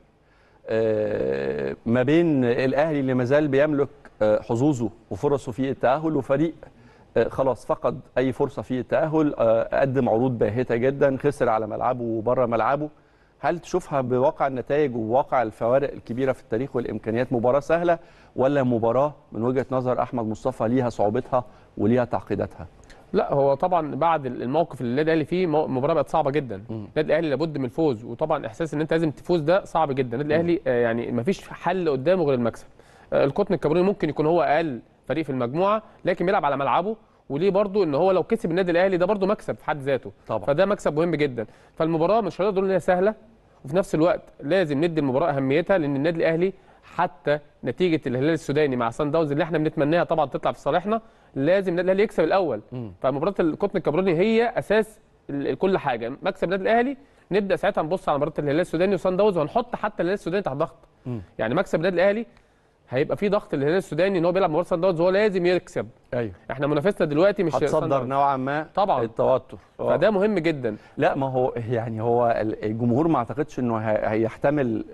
آه ما بين الاهلي اللي مازال بيملك آه حظوظه وفرصه في التاهل، وفريق آه خلاص فقد اي فرصه في التاهل، آه قدم عروض باهته جدا، خسر على ملعبه وبره ملعبه. هل تشوفها بواقع النتائج وواقع الفوارق الكبيره في التاريخ والامكانيات مباراه سهله، ولا مباراه من وجهه نظر احمد مصطفى ليها صعوبتها وليها تعقيداتها؟ لا هو طبعا بعد الموقف اللي النادي الاهلي فيه المباراه بقت صعبه جدا. النادي الاهلي لابد من الفوز، وطبعا احساس ان انت لازم تفوز ده صعب جدا. النادي الاهلي يعني ما فيش حل قدامه غير المكسب. القطن الكاميروني ممكن يكون هو اقل فريق في المجموعه لكن بيلعب على ملعبه، وليه برضو ان هو لو كسب النادي الاهلي ده برضو مكسب في حد ذاته طبعا. فده مكسب مهم جدا. فالمباراه مش هنقدر نقول ان هي سهله وفي نفس الوقت لازم ندي المباراه اهميتها، لان النادي الاهلي حتى نتيجه الهلال السوداني مع سان داونز اللي احنا بنتمناها طبعا تطلع في صالحنا، لازم النادي الاهلي يكسب الاول. فمباراه القطن الكاميروني هي اساس كل حاجه. مكسب النادي الاهلي نبدا ساعتها نبص على مباراه الهلال السوداني وسان داونز، وهنحط حتى الهلال السوداني تحت ضغط. يعني مكسب النادي الاهلي هيبقى في ضغط الهلال السوداني ان هو بيلعب مباراه سان داونز، هو لازم يكسب. ايوه احنا منافسنا دلوقتي مش هتصدر نوعا ما طبعا التوتر، فده مهم جدا. لا ما هو يعني هو الجمهور ما اعتقدش انه هيحتمل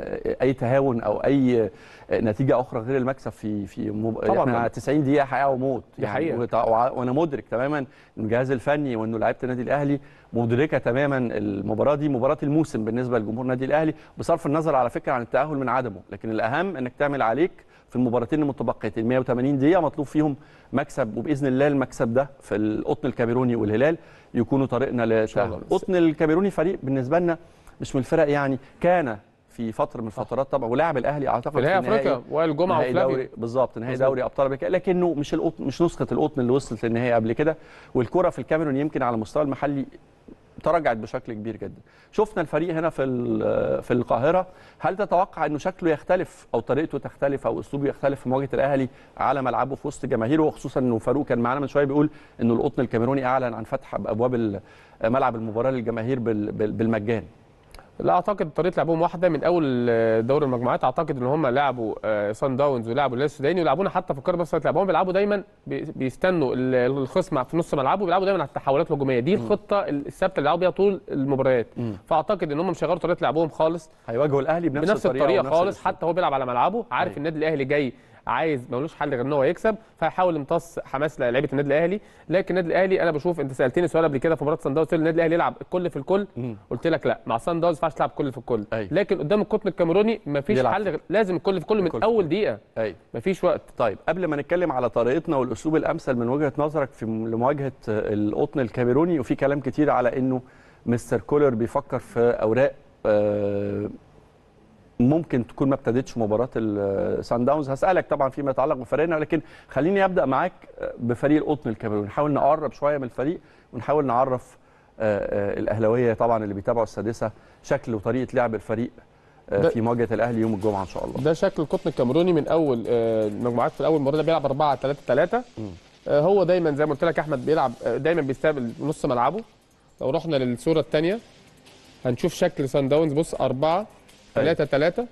اي تهاون او اي نتيجه اخرى غير المكسب في في مب... طبعا احنا تسعين دقيقه حياه وموت دي حقيقة. يعني وانا مدرك تماما ان الجهاز الفني وانه لعيبه النادي الاهلي مدركه تماما المباراه دي مباراه الموسم بالنسبه لجمهور النادي الاهلي، بصرف النظر على فكره عن التاهل من عدمه، لكن الاهم انك تعمل عليك في المباراتين المتبقيتين مئة وثمانين دقيقه مطلوب فيهم مكسب، وباذن الله المكسب ده في القطن الكاميروني والهلال يكونوا طريقنا للتاهل. القطن الكاميروني فريق بالنسبه لنا مش من الفرق، يعني كان في فتره من الفترات طبعا ولاعب الاهلي اعتقد في نهائي افريقيا وائل جمعه وفلافيو بالظبط نهائي دوري ابطال افريقيا، لكنه مش القطن مش نسخه القطن اللي وصلت للنهائي قبل كده. والكره في الكاميرون يمكن على المستوى المحلي تراجعت بشكل كبير جدا. شفنا الفريق هنا في في القاهره، هل تتوقع انه شكله يختلف او طريقته تختلف او اسلوبه يختلف في مواجهه الاهلي على ملعبه في وسط جماهيره، وخصوصا انه فاروق كان معانا من شويه بيقول انه القطن الكاميروني اعلن عن فتح ابواب ملعب المباراه للجماهير بالمجان؟ لا اعتقد طريقه لعبهم واحده من اول دوري المجموعات. اعتقد ان هم لعبوا سان داونز ولعبوا الهلال السوداني ولعبونا حتى في القاره، بس لعبهم بيلعبوا دايما بيستنوا الخصم في نص ملعبه، بيلعبوا دايما على التحولات الهجوميه. دي الخطه الثابته اللي لعبوا بيها طول المباريات. فاعتقد ان هم مش هيغيروا طريقه لعبهم خالص، هيواجهوا الاهلي بنفس, بنفس الطريقه, الطريقة خالص. حتى هو بيلعب على ملعبه، عارف أيوة. النادي الاهلي جاي عايز ملوش حل غير ان هو يكسب، فهيحاول يمتص حماس لعيبه النادي الاهلي. لكن النادي الاهلي انا بشوف، انت سالتني سؤال قبل كده في مباراه سان داونز، النادي الاهلي يلعب الكل في الكل، مم. قلت لك لا، مع سان داونز ما ينفعش تلعب كل في الكل. أيوة. لكن قدام القطن الكاميروني مفيش حل غير لازم الكل في الكل من الكل اول دقيقه. أيوة. مفيش وقت. طيب قبل ما نتكلم على طريقتنا والاسلوب الامثل من وجهه نظرك في لمواجهه القطن الكاميروني، وفي كلام كتير على انه مستر كولر بيفكر في اوراق آه ممكن تكون ما ابتدتش مباراه السان داونز، هسالك طبعا فيما يتعلق بفريقنا، لكن خليني ابدا معاك بفريق القطن الكاميروني. نحاول نقرب شويه من الفريق ونحاول نعرف الاهلاويه طبعا اللي بيتابعوا السادسه شكل وطريقه لعب الفريق في مواجهه الاهلي يوم الجمعه ان شاء الله. ده شكل القطن الكاميروني من اول المجموعات. في الاول مباراه بيلعب أربعة ثلاثة ثلاثة. هو دايما زي ما قلت لك احمد بيلعب دايما بيستقبل نص ملعبه. لو رحنا للصوره الثانيه هنشوف شكل سان داونز. بص أربعة ثلاثة ثلاثة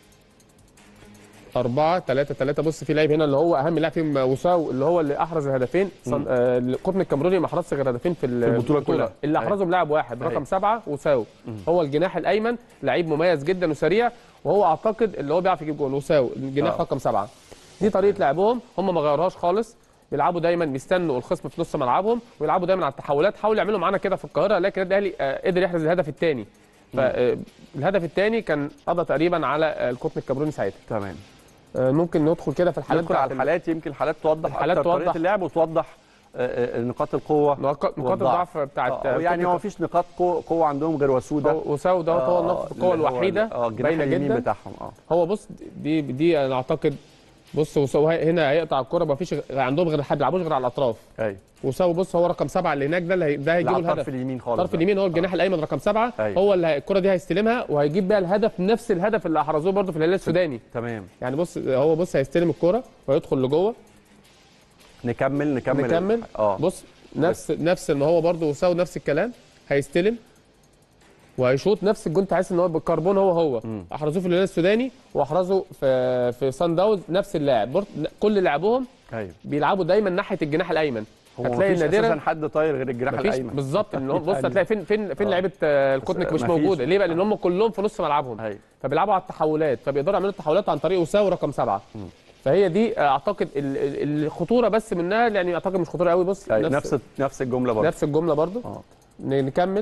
أربعة ثلاثة ثلاثة. بص في لعيب هنا اللي هو أهم لاعب فيهم وساو، اللي هو اللي أحرز الهدفين. آه القطن الكاميروني ما أحرزش غير هدفين في, في البطولة كلها، اللي أحرزهم لاعب واحد رقم سبعة وساو. هو الجناح الأيمن لعيب مميز جدا وسريع، وهو أعتقد اللي هو بيعرف يجيب جول. وساو الجناح آه. رقم سبعة. دي طريقة لعبهم، هم ما غيروهاش خالص. بيلعبوا دايما بيستنوا الخصم في نص ملعبهم، ويلعبوا دايما على التحولات. حاولوا يعملوا معانا كده في القاهرة، لكن الأهلي آه قدر يحرز الهدف الثاني. فالهدف الثاني كان قضى تقريبا على القطن الكاميروني ساعتها. تمام. ممكن ندخل كده في الحالات، ندخل على الحالات، يمكن الحالات توضح الحالات اكتر توضح طريقه اللعب وتوضح نقاط القوه نقاط الضعف بتاعت يعني هو مفيش نقاط قوه عندهم غير وسوده. وساو ده هو نقطه القوه الوحيده باينه جدا بتاعهم. اه هو بص دي دي انا اعتقد. بص وساو هنا هيقطع الكره، مفيش عندهم غير ما بيلعبوش غير على الاطراف. ايوه. وساو بص هو رقم سبعة اللي هناك، ده اللي ده هيجيب الهدف. الطرف اليمين خالص. الطرف اليمين هو الجناح الايمن رقم سبعة. أيوة. هو اللي الكره دي هيستلمها وهيجيب بيها الهدف، نفس الهدف اللي احرزوه برده في الهلال السوداني. تمام. يعني بص هو بص هيستلم الكره ويدخل لجوه. نكمل نكمل نكمل اه بص نفس بس. نفس ان هو برده وساو نفس الكلام، هيستلم وهيشوط نفس الجون. تحس ان هو بالكربون هو هو م. احرزوه في الهلال السوداني واحرزوا في في سان داونز نفس اللاعب. كل لعبهم أيوه. بيلعبوا دايما ناحيه الجناح الايمن. هتلاقي نادرا حد طاير غير الجناح الايمن بالظبط. ان هم بص هتلاقي فين فين فين لعيبه القطن مش موجوده. ليه بقى؟ لان هم كلهم في نص ملعبهم. أيوه. فبيلعبوا على التحولات، فبيقدروا يعملوا التحولات عن طريق وساو رقم سبعة. م. فهي دي اعتقد الخطوره بس منها، يعني اعتقد مش خطوره قوي. بص أيوه. نفس نفس الجمله برضه نفس الجمله برضه اه نكمل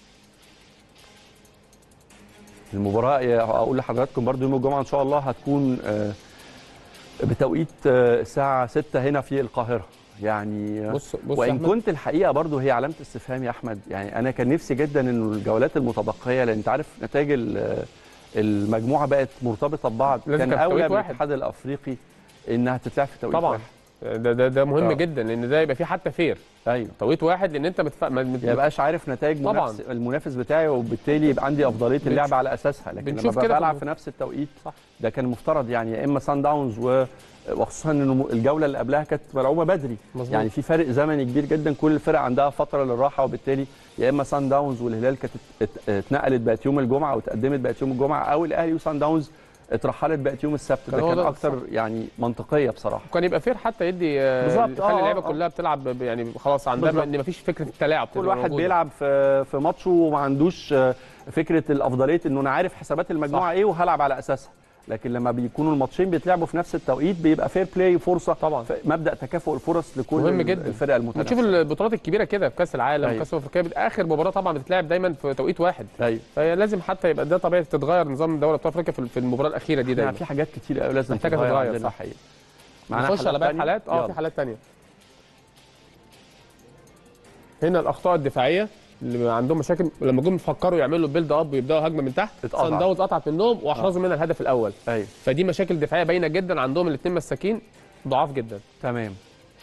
المباراه. اقول لحضراتكم برضو يوم الجمعه ان شاء الله هتكون بتوقيت الساعه ستة هنا في القاهره. يعني بص بص وان كنت الحقيقه برضو هي علامه استفهام يا احمد. يعني انا كان نفسي جدا انه الجولات المتبقيه، لان انت عارف نتائج المجموعه بقت مرتبطه ببعض، كان اولى بالاتحاد الافريقي انها تتلعب في توقيت طبعا واحد. ده ده ده مهم آه. جدا، لان ده يبقى فيه حتى فير ايوه توقيت واحد، لان انت متف... ما ما يبقاش عارف نتائج منافس المنافس بتاعي، وبالتالي يبقى عندي افضليه اللعب على اساسها. لكن لما ببقى بلعب في نفس التوقيت صح. ده كان المفترض يعني يا اما سان داونز و... وخصوصا ان الجوله اللي قبلها كانت ملعوبه بدري مزبوط. يعني في فرق زمني كبير جدا، كل الفرق عندها فتره للراحه، وبالتالي يا اما سان داونز والهلال كانت اتنقلت بقت يوم الجمعه وتقدمت بقت يوم الجمعه، او الاهلي وسان داونز اترحلت بقت يوم السبت. ده كان اكتر يعني منطقيه بصراجه. كان يبقى فير حتى يدي بالظبط خلي اللعيبه كلها بتلعب يعني خلاص عندها ان مفيش فكره التلاعب، كل واحد موجودة. بيلعب في في ماتشه وما عندوش فكره الافضليه انه انا عارف حسابات المجموعه صح. ايه وهلعب على اساسها. لكن لما بيكونوا الماتشين بيتلعبوا في نفس التوقيت بيبقى فير بلاي، فرصه طبعا مبدا تكافؤ الفرص لكل مهم جدا. الفرق المتنافسه. نشوف البطولات الكبيره كده في كاس العالم أيوة. كاس افريقيا اخر مباراه طبعا بتتلعب دايما في توقيت واحد ايوه، فهي لازم حتى يبقى ده طبيعي تتغير نظام دوري ابطال افريقيا في المباراه الاخيره دي دايما. في حاجات كتير قوي لازم تتغير صح. حقيقي نخش على باقي الحالات. اه في حالات ثانيه هنا الاخطاء الدفاعيه اللي عندهم مشاكل لما جم يفكروا يعملوا بيلد اب ويبداوا هجمه من تحت، سان داونز قطعت منهم واحرزوا آه. منها الهدف الاول. ايوه فدي مشاكل دفاعيه باينه جدا عندهم، الاثنين مساكين ضعاف جدا. تمام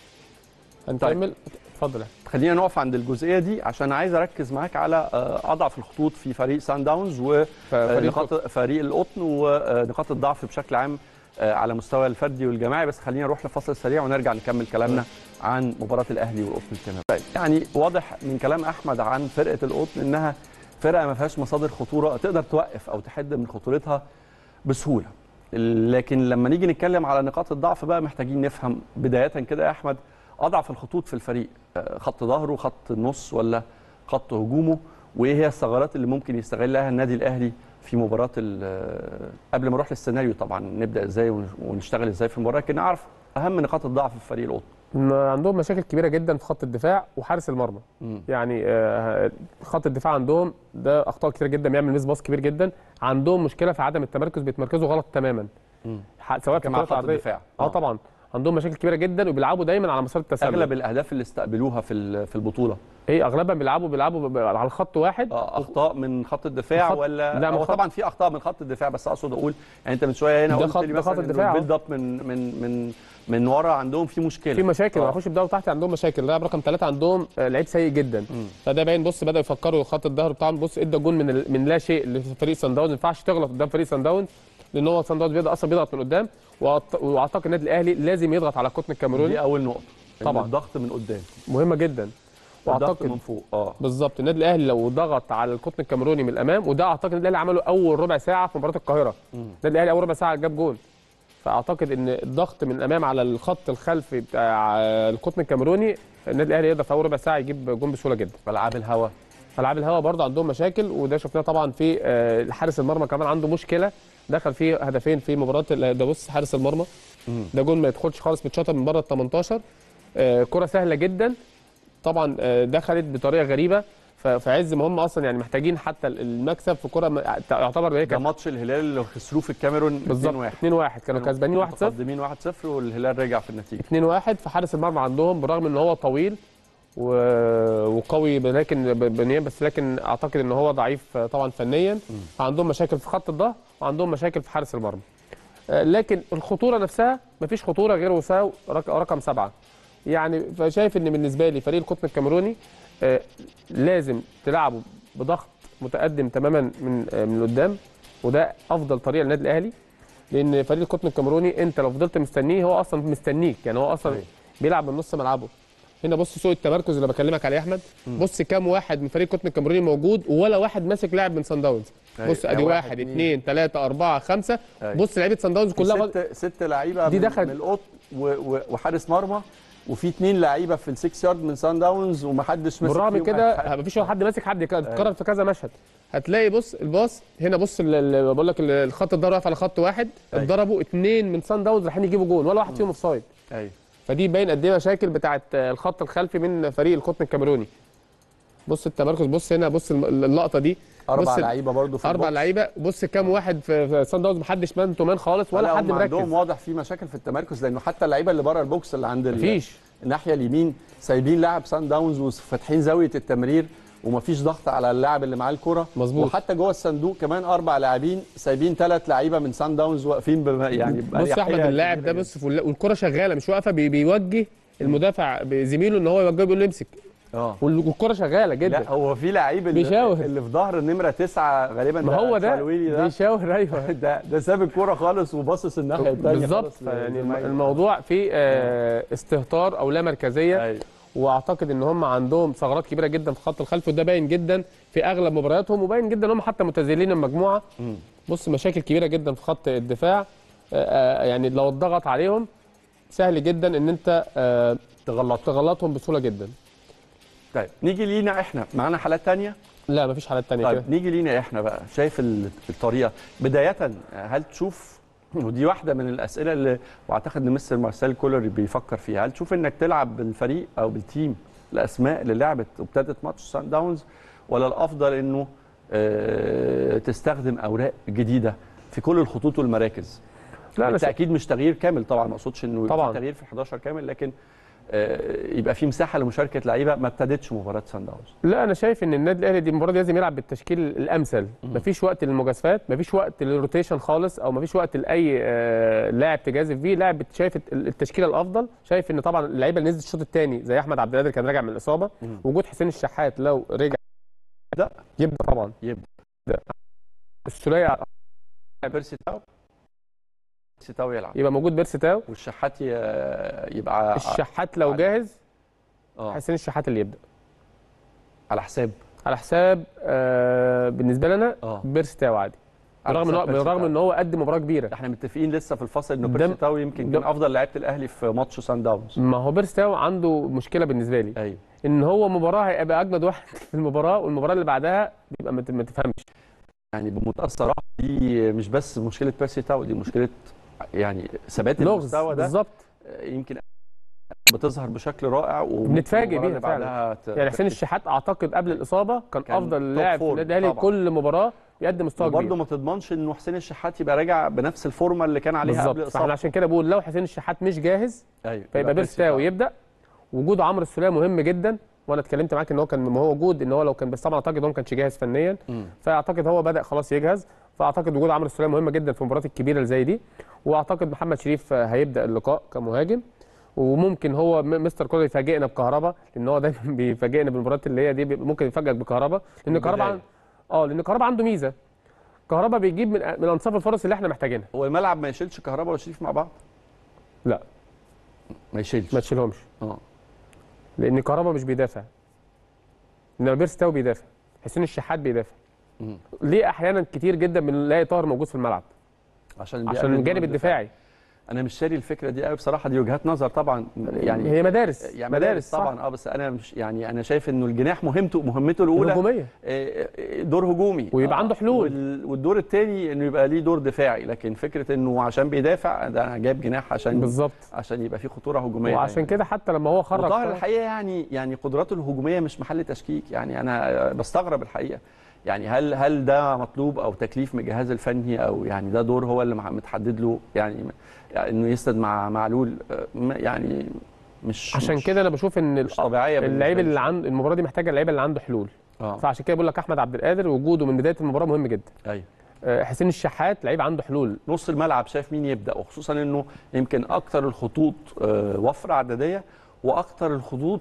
هنكمل. اتفضل. خلينا نقف عند الجزئيه دي عشان عايز اركز معاك على اضعف الخطوط في فريق سان داونز ونقاط فريق القطن ونقاط الضعف بشكل عام على مستوى الفردي والجماعي. بس خلينا نروح لفاصل سريع ونرجع نكمل كلامنا عن مباراه الاهلي والقطن الكاميروني. يعني واضح من كلام احمد عن فرقه القطن انها فرقه ما فيهاش مصادر خطوره تقدر توقف او تحد من خطورتها بسهوله. لكن لما نيجي نتكلم على نقاط الضعف بقى محتاجين نفهم بدايه كده يا احمد اضعف الخطوط في الفريق، خط ظهره، خط النص، ولا خط هجومه، وايه هي الثغرات اللي ممكن يستغلها النادي الاهلي في مباراه قبل ما نروح للسيناريو طبعا نبدا ازاي ونشتغل ازاي في المباراه، لكن نعرف اهم نقاط الضعف في فريق القطن. عندهم مشاكل كبيره جدا في خط الدفاع وحارس المرمى. م. يعني خط الدفاع عندهم ده اخطاء كتير جدا، بيعمل ميس باص كبير جدا. عندهم مشكله في عدم التمركز، بيتمركزوا غلط تماما. م. سواء في خط الدفاع اه, آه طبعا عندهم مشاكل كبيره جدا وبيلعبوا دايما على مسار التسلل. اغلب الاهداف اللي استقبلوها في في البطوله ايه اغلبها بيلعبوا بيلعبوا على الخط واحد. اه اخطاء من خط الدفاع خط... ولا لا هو خط... طبعا في اخطاء من خط الدفاع، بس اقصد اقول يعني انت من شويه هنا قلت لي مثلا ان البيلد اب من من من من ورا عندهم في مشكله، في مشاكل. ما يخش بداوا تحت عندهم مشاكل. اللاعب رقم ثلاثة عندهم لعيب سيء جدا. م. فده باين. بص بداوا يفكروا خط الظهر بتاعهم. بص ادى جون من ال... من لا شيء لفريق سان داونز. ما ينفعش تغلط قدام فريق سان داونز لان هو سان داونز بيضغط اصلا بيضغط من قدام، واعتقد النادي الاهلي لازم يضغط على القطن الكاميروني. دي اول نقطه طبعا، الضغط من قدام مهمه جدا. واعتقد من فوق اه بالظبط النادي الاهلي لو ضغط على القطن الكاميروني من الامام، وده اعتقد النادي الاهلي عمله اول ربع ساعه في مباراه القاهره. النادي الاهلي اول ربع ساعه جاب جول. فاعتقد ان الضغط من الامام على الخط الخلفي بتاع القطن الكاميروني النادي الاهلي يقدر في اول ربع ساعه يجيب جول بسهوله جدا. العاب الهواء العاب الهواء برضه عندهم مشاكل، وده شفناه طبعا في حارس المرمى كمان عنده مشكله، دخل فيه هدفين في مباراه. ده بص حارس المرمى ده جول ما يدخلش خالص، بتشاطر من بره ال تمنتاشر. كره سهله جدا طبعا دخلت بطريقه غريبه في عز ما هم اصلا يعني محتاجين حتى المكسب في كره يعتبر هيك. ده ماتش الهلال اللي خسروه في الكاميرون اتنين واحد اتنين واحد كانوا كسبانين واحد صفر مقدمين واحد صفر والهلال رجع في النتيجه اتنين واحد. فحارس المرمى عندهم بالرغم ان هو طويل وقوي لكن بنيا بس لكن اعتقد ان هو ضعيف طبعا فنيا. فعندهم مشاكل في خط الظهر وعندهم مشاكل في حارس المرمى. لكن الخطوره نفسها مفيش خطوره غير وساو رقم سبعه. يعني فشايف ان بالنسبه لي فريق القطن الكاميروني لازم تلعبوا بضغط متقدم تماما من من قدام، وده افضل طريقه للنادي الاهلي. لان فريق القطن الكاميروني انت لو فضلت مستنيه هو اصلا مستنيك، يعني هو اصلا بيلعب من نص ملعبه. هنا بص سوء التمركز اللي بكلمك عليه يا احمد. بص كام واحد من فريق القطن الكاميروني موجود ولا واحد ماسك لاعب من سان داونز. بص ادي واحد اثنين ثلاثة أربعة خمسة. بص لعيبه سان داونز كلها ست, ست لعيبه دي دخلت من القطن وحارس مرمى، وفي اثنين لعيبه في السكس يارد من سان داونز ومحدش ماسك. بالرغم كده مفيش حد ماسك حد. اتكرر في كذا مشهد. هتلاقي بص الباص هنا. بص بقول لك الخط الظهر واقف على خط واحد. اتضربوا اثنين من سان داونز رايحين يجيبوا جون ولا واحد فيهم اوف سايد. ايوه فدي باين قد ايه مشاكل بتاعه الخط الخلفي من فريق القطن الكاميروني. بص التمركز. بص هنا بص اللقطه دي. اربع لعيبه برضه في اربع لعيبه. بص كام واحد في سان داونز محدش مان تو مان خالص ولا حد مركز. عندهم واضح في مشاكل في التمركز لانه حتى اللعيبه اللي بره البوكس اللي عند مفيش الناحيه اليمين سايبين لاعب سان داونز وفاتحين زاويه التمرير ومفيش ضغط على اللاعب اللي معاه الكره. مظبوط. وحتى جوه الصندوق كمان اربع لاعبين سايبين ثلاث لعيبه من سان داونز واقفين بما يعني بص يا احمد، اللاعب ده بص والكره شغاله مش واقفه، بي بيوجه المدافع زميله ان هو يوجهه، بيقول له امسك. اه والكره شغاله جدا. لا هو في لعيب اللي, بيشاور. اللي في ظهر النمره تسعه غالبا، ما هو ده ده بيشاور. ايوه ده ده ساب الكوره خالص وباصص الناحيه الثانيه بالظبط. يعني الموضوع فيه آه استهتار او لا مركزيه. أيوة. واعتقد ان هم عندهم ثغرات كبيره جدا في خط الخلف، وده باين جدا في اغلب مبارياتهم، وباين جدا ان هم حتى متزايلين المجموعه. م. بص مشاكل كبيره جدا في خط الدفاع. آه يعني لو اتضغط عليهم سهل جدا ان انت آه تغلط تغلطهم بسهوله جدا. طيب نيجي لينا احنا، معانا حالات ثانيه؟ لا مفيش حالات ثانيه. طيب كده نيجي لينا احنا بقى، شايف الطريقه بدايه، هل تشوف، ودي واحده من الاسئله اللي واعتقد ان مستر مارسيل كولر بيفكر فيها، هل تشوف انك تلعب بالفريق او بالتيم الاسماء اللي لعبت وابتدت ماتش سان داونز، ولا الافضل انه اه تستخدم اوراق جديده في كل الخطوط والمراكز؟ لا بالتاكيد مش تغيير كامل طبعا، ما اقصدش انه طبعا تغيير في الحداشر كامل، لكن يبقى في مساحه لمشاركه لعيبه ما ابتدتش مباراه سان داونز. لا انا شايف ان النادي الاهلي دي المباراه دي لازم يلعب بالتشكيل الامثل، مفيش وقت للمجازفات، مفيش وقت للروتيشن خالص، او مفيش وقت لاي لاعب تجازف فيه. لاعب شايف التشكيله الافضل، شايف ان طبعا اللعيبه اللي نزلت الشوط الثاني زي احمد عبد القادر كان راجع من الاصابه، وجود حسين الشحات لو رجع ده يبدا طبعا يبدا السوليه بيرسي تاو بيرسي تاو يلعب، يبقى موجود بيرسي تاو، والشحات يبقى الشحات لو جاهز اه حسين الشحات اللي يبدا على حساب على حساب آه بالنسبه لنا آه. بيرسي تاو عادي، بالرغم ان بالرغم ان هو قدم مباراه كبيره. احنا متفقين لسه في الفصل ان بيرسي تاو يمكن كان افضل لعيبه الاهلي في ماتش سان داونز. ما هو بيرسي تاو عنده مشكله بالنسبه لي، ايوه، ان هو مباراه هيبقى اجمد واحد في المباراه، والمباراه اللي بعدها بيبقى ما تفهمش. يعني بمنتهى الصراحه دي مش بس مشكله بيرسي تاو، دي مشكله يعني ثبات المستوى ده بالظبط. يمكن بتظهر بشكل رائع وبنتفاجئ بيها فعلا. يعني حسين الشحات اعتقد قبل الاصابه كان, كان افضل لاعب في النادي الاهلي، كل مباراه بيقدم مستوى كبير. برضه ما تضمنش انه حسين الشحات يبقى راجع بنفس الفورمه اللي كان عليها بالزبط. قبل الاصابه. فاحنا عشان كده بقول لو حسين الشحات مش جاهز ايوه فيبقى بيرسي تاو يبدا. وجود عمرو السوليه مهم جدا، وانا اتكلمت معاك ان هو كان موجود، ان هو لو كان، بس طبعا اعتقد هو ما كانش جاهز فنيا، م. فاعتقد هو بدا خلاص يجهز. فاعتقد وجود عمرو السوليه مهم جدا في المباريات الكبيره اللي زي دي. واعتقد محمد شريف هيبدا اللقاء كمهاجم، وممكن هو مستر كولر يفاجئنا بكهربا، لان هو دايما بيفاجئنا بالمباريات اللي هي دي، ممكن يفاجئك بكهربا، لان كهربا عن... اه لان كهربا عنده ميزه، كهربا بيجيب من من انصاف الفرص اللي احنا محتاجينها. هو الملعب ما يشيلش كهربا وشريف مع بعض؟ لا ما يشيلش، ما تشيلهمش اه لان كهربا مش بيدافع، انما بيرسي تاو بيدافع، حسين الشحات بيدافع. مم. ليه احيانا كتير جدا بنلاقي طاهر موجود في الملعب؟ عشان عشان الجانب الدفاعي. انا مش شاري الفكره دي قوي بصراحه، دي وجهات نظر طبعا، يعني هي مدارس يعني مدارس طبعا اه، بس انا مش يعني انا شايف انه الجناح مهمته مهمته الاولى هجوميه، دور هجومي ويبقى آه عنده حلول، والدور الثاني انه يبقى ليه دور دفاعي. لكن فكره انه عشان بيدافع ده انا جايب جناح عشان بالظبط عشان يبقى في خطوره هجوميه. وعشان يعني كده حتى لما هو خرج طاهر الحقيقه يعني يعني قدراته الهجوميه مش محل تشكيك، يعني انا بستغرب الحقيقه. يعني هل هل ده مطلوب او تكليف من الجهاز الفني، او يعني ده دور هو اللي متحدد له، يعني يعني انه يسند مع معلول، يعني مش عشان مش كده انا بشوف ان مش طبيعيه اللعيب اللي عنده المباراه دي محتاجه اللعيبه اللي عنده حلول. اه فعشان كده بقول لك احمد عبد القادر وجوده من بدايه المباراه مهم جدا. ايوه حسين الشحات لعيب عنده حلول. نص الملعب شايف مين يبدا، وخصوصا انه يمكن اكتر الخطوط وفره عدديه، واكتر الخطوط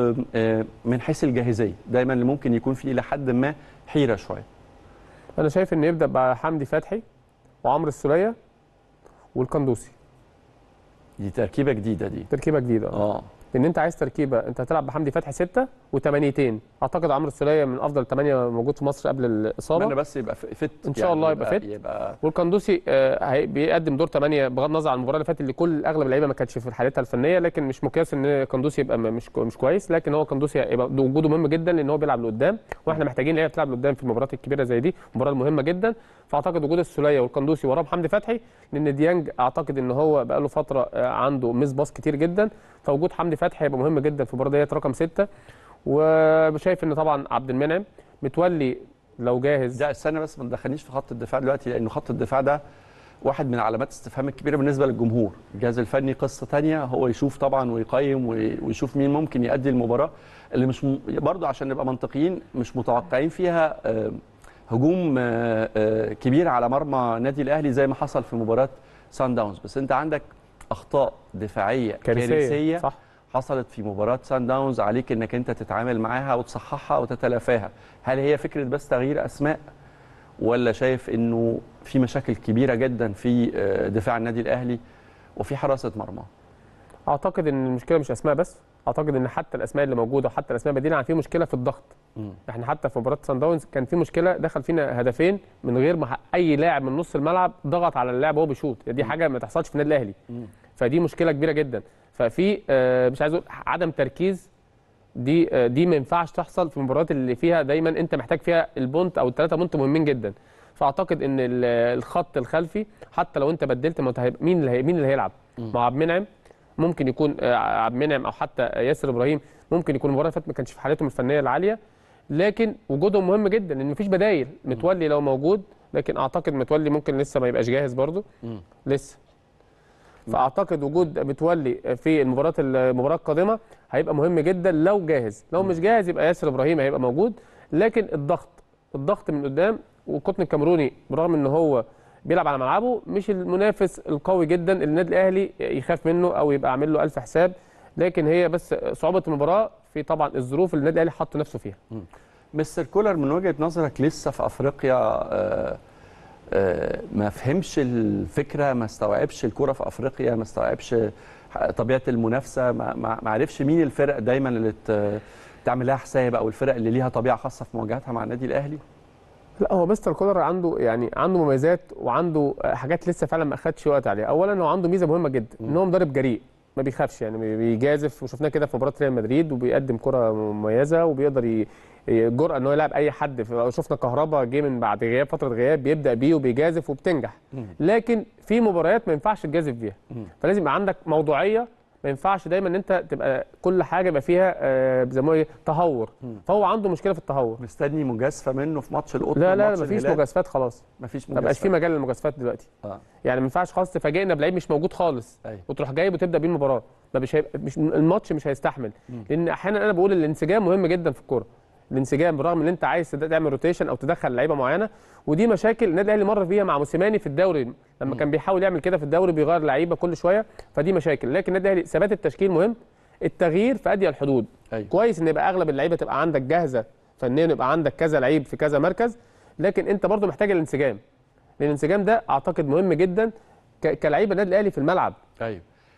من حيث الجاهزيه دايما اللي ممكن يكون فيه لحد ما حيره شويه. انا شايف ان يبدا بحمدي فتحي وعمرو السوليه والقندوسي. دي تركيبه جديده، دي تركيبه جديده اه ان انت عايز تركيبه، انت هتلعب بحمدي فتحي سته وثمانيتين. اعتقد عمرو السوليه من افضل ثمانيه موجود في مصر قبل الاصابه، اتمنى بس يبقى فت ان شاء الله يبقى فت. يبقى والقندوسي آه بيقدم دور ثمانيه بغض النظر عن المباراه اللي فاتت اللي كل اغلب اللعيبه ما كانتش في حالتها الفنيه، لكن مش مقياس ان القندوسي يبقى مش مش كويس، لكن هو القندوسي يبقى وجوده مهم جدا لان هو بيلعب لقدام، واحنا محتاجين لعيبه تلعب لقدام في المباريات الكبيره زي دي، المباراه مهمه جدا. فاعتقد وجود السوليه والقندوسي وراه حمدي فتحي، لان ديانج اعتقد ان هو بقى له فتره عنده ميس باص كتير جدا، فوجود حمدي فتحي هيبقى مهم جدا في المباراه ديت رقم ستة. وشايف ان طبعا عبد المنعم متولي لو جاهز. لا استنى بس ما تدخلنيش في خط الدفاع دلوقتي، لانه خط الدفاع ده واحد من علامات استفهام الكبيره بالنسبه للجمهور. الجهاز الفني قصه ثانيه، هو يشوف طبعا ويقيم ويشوف مين ممكن يؤدي المباراه اللي مش م... برضه عشان نبقى منطقيين مش متوقعين فيها آه هجوم آه آه كبير على مرمى نادي الاهلي زي ما حصل في مباراه سان داونز، بس انت عندك اخطاء دفاعيه كارثيه, كارثية صح. حصلت في مباراه سان داونز، عليك انك انت تتعامل معاها وتصححها وتتلافاها. هل هي فكره بس تغيير اسماء، ولا شايف انه في مشاكل كبيره جدا في دفاع النادي الاهلي وفي حراسه مرمى؟ اعتقد ان المشكله مش اسماء بس، اعتقد ان حتى الاسماء اللي موجوده وحتى الاسماء البديله في مشكله في الضغط. م. احنا حتى في مباراه سان داونز كان في مشكله، دخل فينا هدفين من غير ما اي لاعب من نص الملعب ضغط على اللاعب وهو بيشوط، دي حاجه ما تحصلش في النادي الاهلي. م. فدي مشكله كبيره جدا. ففي آه مش عايز اقول عدم تركيز، دي آه دي ما ينفعش تحصل في المباريات اللي فيها دايما انت محتاج فيها البونت او الثلاثه بونت مهمين جدا. فاعتقد ان الخط الخلفي حتى لو انت بدلت مين اللي هي مين اللي هيلعب؟ مع عبد المنعم ممكن يكون عبد المنعم او حتى ياسر ابراهيم، ممكن يكون المباراه اللي فاتت ما كانش في حالتهم الفنيه العاليه، لكن وجودهم مهم جدا لان مفيش بدايل. متولي لو موجود، لكن اعتقد متولي ممكن لسه ما يبقاش جاهز برضه لسه. فاعتقد وجود متولي في المباراه المباراه القادمه هيبقى مهم جدا لو جاهز، لو مش جاهز يبقى ياسر ابراهيم هيبقى موجود. لكن الضغط الضغط من قدام، والقطن الكاميروني برغم ان هو بيلعب على ملعبه مش المنافس القوي جدا اللي النادي الاهلي يخاف منه او يبقى عامل له ألف حساب، لكن هي بس صعوبه المباراه في طبعا الظروف اللي النادي الاهلي حط نفسه فيها. مستر كولر من وجهه نظرك لسه في افريقيا آآ آآ ما فهمش الفكره، ما استوعبش الكره في افريقيا، ما استوعبش طبيعه المنافسه، ما, ما عرفش مين الفرق دايما اللي تعمل لها حساب او الفرق اللي ليها طبيعه خاصه في مواجهتها مع النادي الاهلي؟ لا، هو مستر كولر عنده يعني عنده مميزات وعنده حاجات لسه فعلا ما اخدش وقت عليها. اولا هو عنده ميزه مهمه جدا ان هو مدرب جريء، ما بيخافش، يعني بيجازف، وشفناه كده في مباراه ريال مدريد وبيقدم كره مميزه وبيقدر الجرأه ان هو يلعب اي حد. شفنا كهربا جه من بعد غياب فتره غياب بيبدا بيه وبيجازف وبتنجح، لكن في مباريات ما ينفعش تجازف بيها، فلازم يبقى عندك موضوعيه. ما ينفعش دايما ان انت تبقى كل حاجه يبقى فيها آه زي ما تهور. فهو عنده مشكله في التهور. مستني مجازفه منه في ماتش القطن؟ لا لا ما فيش مجازفات خلاص، ما فيش مجازفات، ما بقاش في مجال للمجازفات دلوقتي. آه. يعني ما ينفعش خالص تفاجئنا بلعيب مش موجود خالص أي. وتروح جايب وتبدا بيه المباراه، ما مش هيبقى مش الماتش مش هيستحمل. م. لان احيانا انا بقول الانسجام مهم جدا في الكوره، الانسجام بالرغم ان انت عايز تعمل روتيشن او تدخل لعيبه معينه، ودي مشاكل النادي الاهلي مر فيها مع موسيماني في الدوري لما م. كان بيحاول يعمل كده في الدوري، بيغير لعيبه كل شويه، فدي مشاكل. لكن النادي الاهلي ثبات التشكيل مهم، التغيير في ادي الحدود. أيوة. كويس ان يبقى اغلب اللعيبه تبقى عندك جاهزه فنيا، يبقى عندك كذا لعيب في كذا مركز، لكن انت برضو محتاج الانسجام، لان الانسجام ده اعتقد مهم جدا كلعيبه النادي الاهلي في الملعب. ايوه،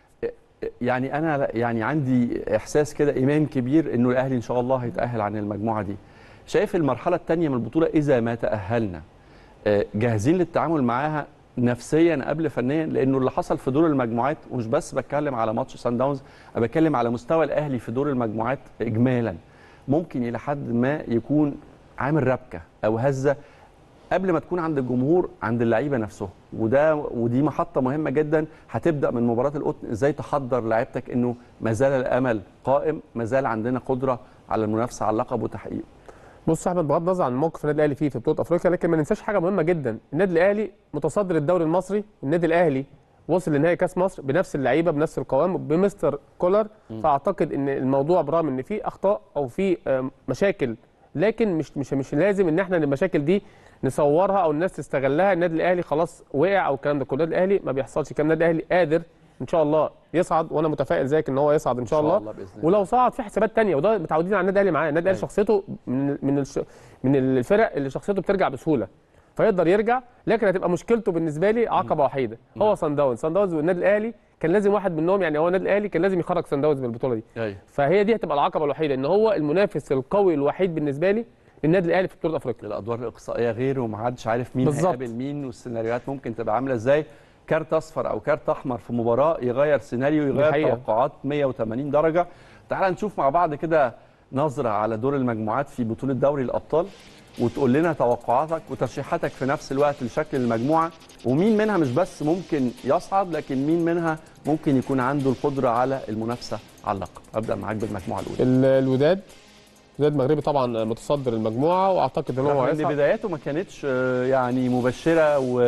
يعني انا يعني عندي احساس كده، ايمان كبير انه الاهلي ان شاء الله هيتاهل عن المجموعه دي. شايف المرحله الثانيه من البطوله اذا ما تاهلنا جاهزين للتعامل معاها نفسيا قبل فنيا؟ لانه اللي حصل في دور المجموعات، ومش بس بتكلم على ماتش سان داونز، انا بتكلم على مستوى الاهلي في دور المجموعات اجمالا، ممكن الى حد ما يكون عامل ربكه او هزه قبل ما تكون عند الجمهور، عند اللعيبه نفسهم. وده ودي محطه مهمه جدا هتبدا من مباراه القطن، ازاي تحضر لعيبتك انه ما زال الامل قائم، ما زال عندنا قدره على المنافسه على اللقب وتحقيقه. بص يا احمد، بغض النظر عن موقف النادي الاهلي فيه في بطوله افريقيا، لكن ما ننساش حاجه مهمه جدا، النادي الاهلي متصدر الدوري المصري، النادي الاهلي وصل لنهائي كاس مصر بنفس اللعيبه بنفس القوام بمستر كولر. م. فاعتقد ان الموضوع برغم ان في اخطاء او في مشاكل، لكن مش مش مش لازم ان احنا المشاكل دي نصورها او الناس تستغلها. النادي الاهلي خلاص وقع او الكلام ده كله، النادي الاهلي ما بيحصلش كده، النادي الاهلي قادر ان شاء الله يصعد، وانا متفائل زيك ان هو يصعد ان شاء, إن شاء الله, الله ولو صعد في حسابات ثانيه، وده متعودين على النادي الاهلي معاه. النادي الاهلي شخصيته من من الش... من الفرق اللي شخصيته بترجع بسهوله، فيقدر يرجع، لكن هتبقى مشكلته بالنسبه لي عقبه وحيده، هو صن داونز. صن داونز والنادي الاهلي كان لازم واحد منهم، يعني هو النادي الاهلي كان لازم يخرج صن داونز من البطوله دي. أي. فهي دي هتبقى العقبه الوحيده، ان هو المنافس القوي الوحيد بالنسبه لي النادي الاهلي في بطوله افريقيا. الادوار الاقصائيه غير، ومحدش عارف مين هيقابل مين، والسيناريوهات ممكن تبقى عامله ازاي. كارت اصفر او كارت احمر في مباراه يغير سيناريو، يغير توقعات مية وتمانين درجه. تعال نشوف مع بعض كده نظره على دور المجموعات في بطوله دوري الابطال، وتقول لنا توقعاتك وترشيحاتك في نفس الوقت لشكل المجموعه، ومين منها مش بس ممكن يصعد، لكن مين منها ممكن يكون عنده القدره على المنافسه على اللقب. ابدا معاك بالمجموعه الاولى. الوداد الوداد المغربي طبعا متصدر المجموعه، واعتقد ان هو هيصعد. بداياته ما كانتش يعني مبشره، و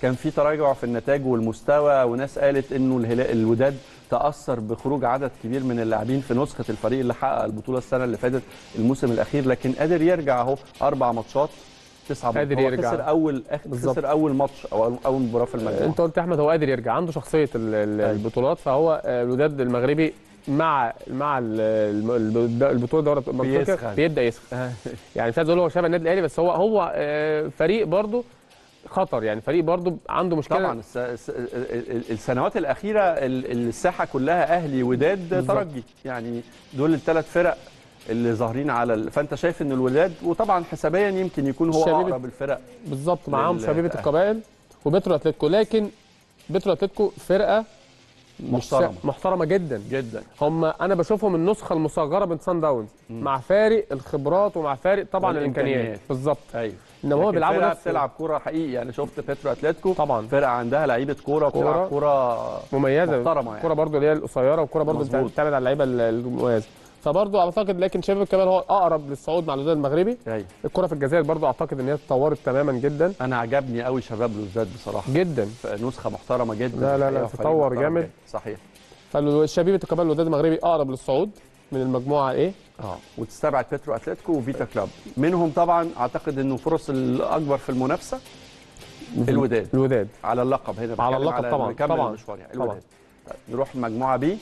كان في تراجع في النتائج والمستوى، وناس قالت انه الهلال الوداد تاثر بخروج عدد كبير من اللاعبين في نسخه الفريق اللي حقق البطوله السنه اللي فاتت الموسم الاخير، لكن قادر يرجع اهو اربع ماتشات تسعه بونت. قادر هو يرجع. خسر اول بالظبط. خسر اول ماتش او اول مباراه في المجموعه. انت قلت يا احمد هو قادر يرجع، عنده شخصيه ال- ال- أيوة. البطولات، فهو آه، الوداد المغربي مع مع ال- ال- البطوله دوري ابطال افريقيا بيسخن. بيبدا يسخن. يعني مش عايز اقول هو شبه النادي الاهلي، بس هو هو آه، فريق برضه خطر، يعني فريق برضه عنده مشكله. طبعا الس- الس- ال- السنوات الاخيره ال- الساحه كلها اهلي وداد بالظبط. ترجي، يعني دول الثلاث فرق اللي ظاهرين على ال... فانت شايف ان الوداد وطبعا حسابيا يمكن يكون هو شبيبة- اقرب الفرق بالظبط، معاهم لل- شبيبه القبائل وبترو اتلتيكو، لكن بترو اتلتيكو فرقه مش محترمة. محترمه جدا جدا. هم انا بشوفهم النسخه المصغره من سان داونز، مع فارق الخبرات ومع فارق طبعا والإمكانيات. الامكانيات. بالظبط. ايوه. انما هم لكن بيلعبوا فرقة نفس بتلعب كوره حقيقي، يعني شفت بيترو اتلتيكو طبعا فرقه عندها لعيبه كوره وبتلعب كورة كوره مميزه، محترمه يعني. كوره برضو اللي هي القصيره، وكوره برضو مظبوط. بتعتمد على اللعيبه المميزه، فبرضو اعتقد لكن شباب الكمال هو اقرب للصعود مع الوداد المغربي. ايوه. الكوره في الجزائر برضو اعتقد ان هي اتطورت تماما جدا انا عجبني قوي شباب الوداد بصراحه، جدا. نسخه محترمه جدا. لا لا لا، الحقيقة، فريق تطور محترم جامد. جداً. صحيح. فالشبيبه القبائل الوداد المغربي اقرب للصعود من المجموعه ايه. اه وتستبعد بيترو اتلتيكو وفيتا كلاب، منهم طبعا اعتقد انه فرص الاكبر في المنافسه الوداد الوداد على اللقب. هنا على بتكلم اللقب طبعاً، نكمل طبعاً، المشوار يعني طبعاً. الوداد. طيب نروح المجموعه بي.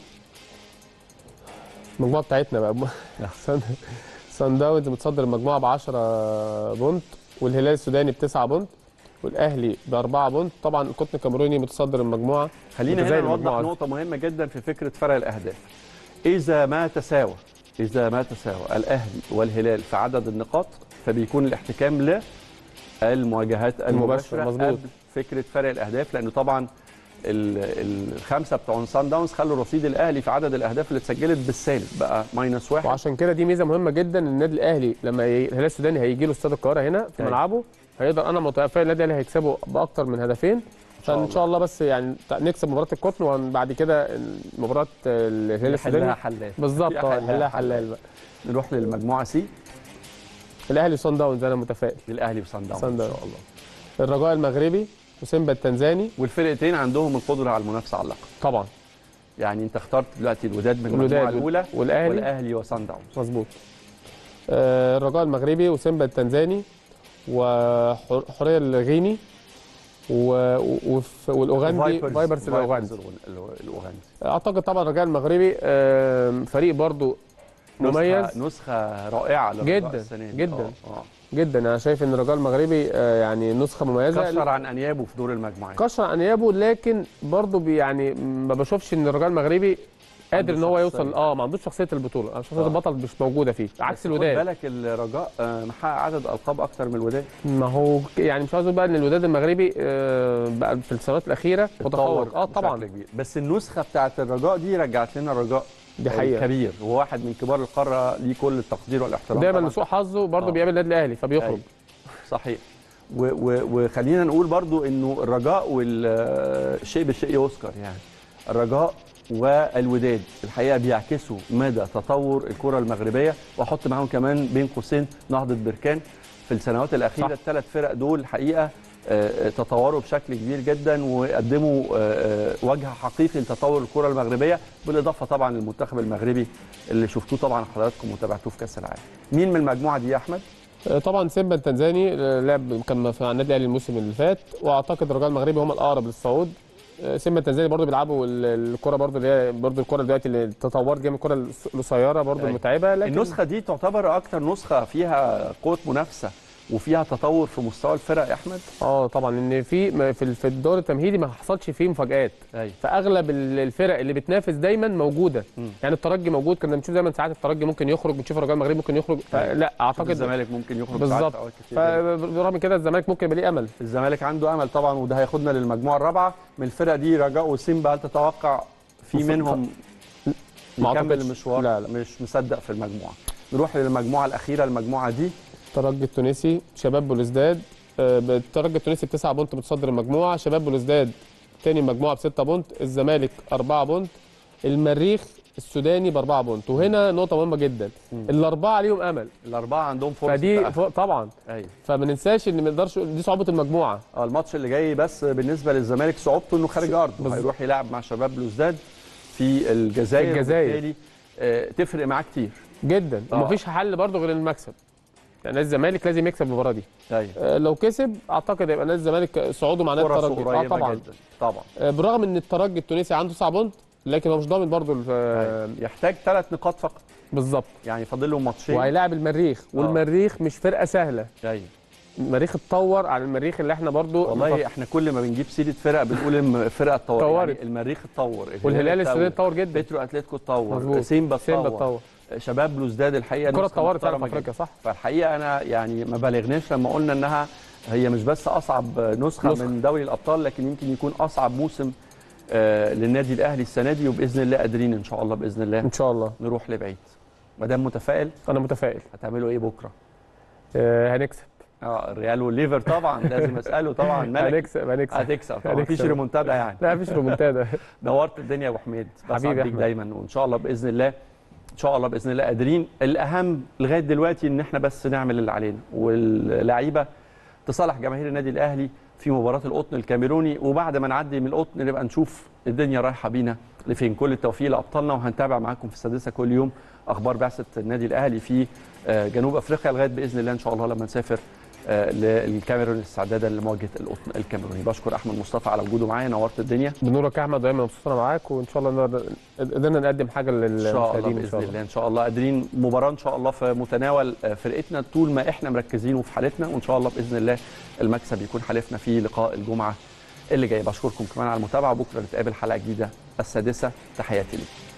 المجموعه بتاعتنا بقى سان سان داونز متصدر المجموعه ب عشرة بونت، والهلال السوداني بتسعة بونت، والاهلي باربعة بونت. طبعا القطن الكاميروني متصدر المجموعه. خلينا هنا متزايد نوضح المجموعة. نقطه مهمه جدا في فكره فرق الاهداف. اذا ما تساوى اذا ما تساوى الاهلي والهلال في عدد النقاط، فبيكون الاحتكام للمواجهات المباشره مظبوط. قبل فكره فرق الاهداف، لانه طبعا ال- الخمسه بتوع سان داونز خلوا رصيد الاهلي في عدد الاهداف اللي اتسجلت بالسالب بقى ماينس واحد. وعشان كده دي ميزه مهمه جدا ان النادي الاهلي لما ي- الهلال السوداني هيجي له استاد القاهره هنا في أيوة. ملعبه، هيقدر، انا متفائل النادي الاهلي هيكسبه باكتر من هدفين. شاء فان الله. شاء الله بس يعني نكسب مباراه القطن، وبعد كده مباراه الهلال السوداني حلها حلال. بالظبط. اه حلها حلها حلال بقى. نروح للمجموعه سي. الاهلي وصن داونز انا متفائل. الاهلي وصن داونز صن ان داونز. شاء الله. الرجاء المغربي وسيمبا التنزاني. والفرقتين عندهم القدره على المنافسه على اللقب. طبعا يعني انت اخترت دلوقتي الوداد من المجموعه الوداد الاولى والاهلي والاهلي وصن داونز. مظبوط. آه، الرجاء المغربي وسيمبا التنزاني وحوريه الغيني و- وف- والاوغندي فايبرز الاوغندي. الاوغندي اعتقد طبعا الرجاء المغربي آه، فريق برضو مميز نسخة, نسخه رائعه للرجاء جدا، السنة دي. جدا. آه، آه. جدا. انا شايف ان الرجاء المغربي آه، يعني نسخه مميزه. كسر عن انيابه في دور المجموعات. كسر عن انيابه، لكن برضو بي- يعني ما بشوفش ان الرجاء المغربي قادر ان هو شخصية. يوصل. اه ما عندوش شخصيه البطوله، شخصيه آه. البطل مش موجوده فيه، عكس بس خد الوداد. بالك الرجاء آه، محقق عدد القاب اكتر من الوداد. ما هو ك- يعني مش عاوز اقول بقى ان الوداد المغربي آه، بقى في السنوات الاخيره متفوق. اه طبعا بشكل كبير. بس النسخه بتاعت الرجاء دي رجعت لنا الرجاء دي حقيقه. كبير، وواحد من كبار القاره ليه كل التقدير والاحترام. دايما طبعاً. لسوء حظه برضه آه. بيقابل النادي الاهلي فبيخرج. أيوة. صحيح. و- و- وخلينا نقول برضو انه الرجاء والشيء بالشيء يذكر، يعني الرجاء والوداد الحقيقه بيعكسوا مدى تطور الكره المغربيه، واحط معاهم كمان بين قوسين نهضه بركان في السنوات الاخيره. الثلاث فرق دول الحقيقه آه، تطوروا بشكل كبير جدا وقدموا آه، آه، وجه حقيقي لتطور الكره المغربيه، بالاضافه طبعا للمنتخب المغربي اللي شفتوه طبعا حضراتكم وتابعتوه في كاس العالم. مين من المجموعه دي يا احمد؟ آه، طبعا سيمبا التنزاني آه، لعب كان في النادي الاهلي الموسم اللي فات، واعتقد الرجاء المغربي هم الاقرب للصعود. آه، سيمبا التنزاني برضه بيلعبوا ال- الكره برضه اللي هي برضه الكره دلوقتي اللي تطورت جامد، الكره القص- القصيره برضه أيوة. المتعبه. لكن النسخه دي تعتبر اكتر نسخه فيها قوه منافسه وفيها تطور في مستوى الفرق يا احمد. اه طبعا ان في ما في في الدور التمهيدي ما حصلش فيه مفاجآت. ايوه. فاغلب ال- الفرق اللي بتنافس دايما موجوده. مم. يعني الترجي موجود، كنا بنشوف دايما ساعات الترجي ممكن يخرج، بنشوف الرجاء المغربي ممكن يخرج، فلا اعتقد الزمالك ممكن يخرج بالظبط. ساعات في أوقات كتير جداً. فبرغم كده الزمالك ممكن يبقى ليه امل. الزمالك عنده امل طبعا، وده هياخدنا للمجموعه الرابعه. من الفرق دي رجاء وسيمبا، هل تتوقع في مف- منهم ما يكمل أعتقدش. المشوار؟ لا لا. مش مصدق في المجموعه. نروح للمجموعه الاخيره، المجموعه دي. الترجي التونسي، شباب بلوزداد. آه، الترجي التونسي بتسعة بونت متصدر المجموعه، شباب بلوزداد تاني المجموعه بستة بونت، الزمالك أربعة بونت، المريخ السوداني باربعه بونت، وهنا نقطه مهمه جدا، الاربعه ليهم امل، الاربعه عندهم فرصه فدي ف... طبعا ايوه، فما ننساش ان ما نقدرش، دي صعوبه المجموعه. اه الماتش اللي جاي بس بالنسبه للزمالك صعوبته انه خارج ارضه، هيروح يلعب مع شباب بلوزداد في الجزائر، في الجزائر. وبالتالي آه تفرق معاه كتير جدا، آه. ومفيش حل برضه غير المكسب. يعني نادي الزمالك لازم يكسب المباراه دي. ايوه آه لو كسب اعتقد هيبقى نادي الزمالك صعوده مع نادي الترجي. اه طبعا جدا. طبعا آه بالرغم ان الترجي التونسي عنده تسعة بونت، لكن هو مش ضامن برضه أيوة. يحتاج ثلاث نقاط فقط بالظبط، يعني فاضل له ماتشين، وهيلاعب المريخ، والمريخ مش فرقه سهله. ايوه المريخ اتطور على المريخ اللي احنا برضو والله مف... احنا كل ما بنجيب سيره فرق بنقول الفرقه اتطورت، يعني المريخ اتطور، والهلال السوداني اتطور جدا، بترو اتلتيكو اتطور، سيمبا اتطور، شباب بلوزداد الحقيقه الكره اتطورت في افريقيا صح. فالحقيقه انا يعني ما بالغناش لما قلنا انها هي مش بس اصعب نسخه, نسخة. من دوري الابطال، لكن يمكن يكون اصعب موسم آه للنادي الاهلي السنه دي، وباذن الله قادرين ان شاء الله باذن الله ان شاء الله نروح لبعيد. ما دام متفائل، انا متفائل. هتعملوا ايه بكره؟ آه هنكسب. اه الريال والليفر طبعا لازم اساله طبعا. ملك هنكسب هنكسب هتكسب طبعا، مفيش ريمونتادا يعني. لا مفيش ريمونتادا. نورت الدنيا يا ابو حميد، حبيبي احمد دايما، وان شاء الله باذن الله ان شاء الله باذن الله قادرين. الاهم لغايه دلوقتي ان احنا بس نعمل اللي علينا، واللعيبه تصالح جماهير النادي الاهلي في مباراه القطن الكاميروني، وبعد ما نعدي من القطن نبقى نشوف الدنيا رايحه بينا لفين. كل التوفيق لابطالنا، وهنتابع معاكم في السادسه كل يوم اخبار بعثه النادي الاهلي في جنوب افريقيا لغايه باذن الله ان شاء الله لما نسافر للكاميرون استعدادا لمواجهه القطن الكاميروني. بشكر احمد مصطفى على وجوده معايا، نورت الدنيا. بنورك يا احمد، دايما مبسوط انا معاك، وان شاء الله قدرنا نقدم حاجه للمشاهدين ان شاء الله باذن الله. ان شاء الله قادرين مباراه ان شاء الله في متناول فرقتنا طول ما احنا مركزين وفي حالتنا، وان شاء الله باذن الله المكسب يكون حلفنا في لقاء الجمعه اللي جاي. بشكركم كمان على المتابعه، بكره نتقابل حلقه جديده السادسه، تحياتي لكم.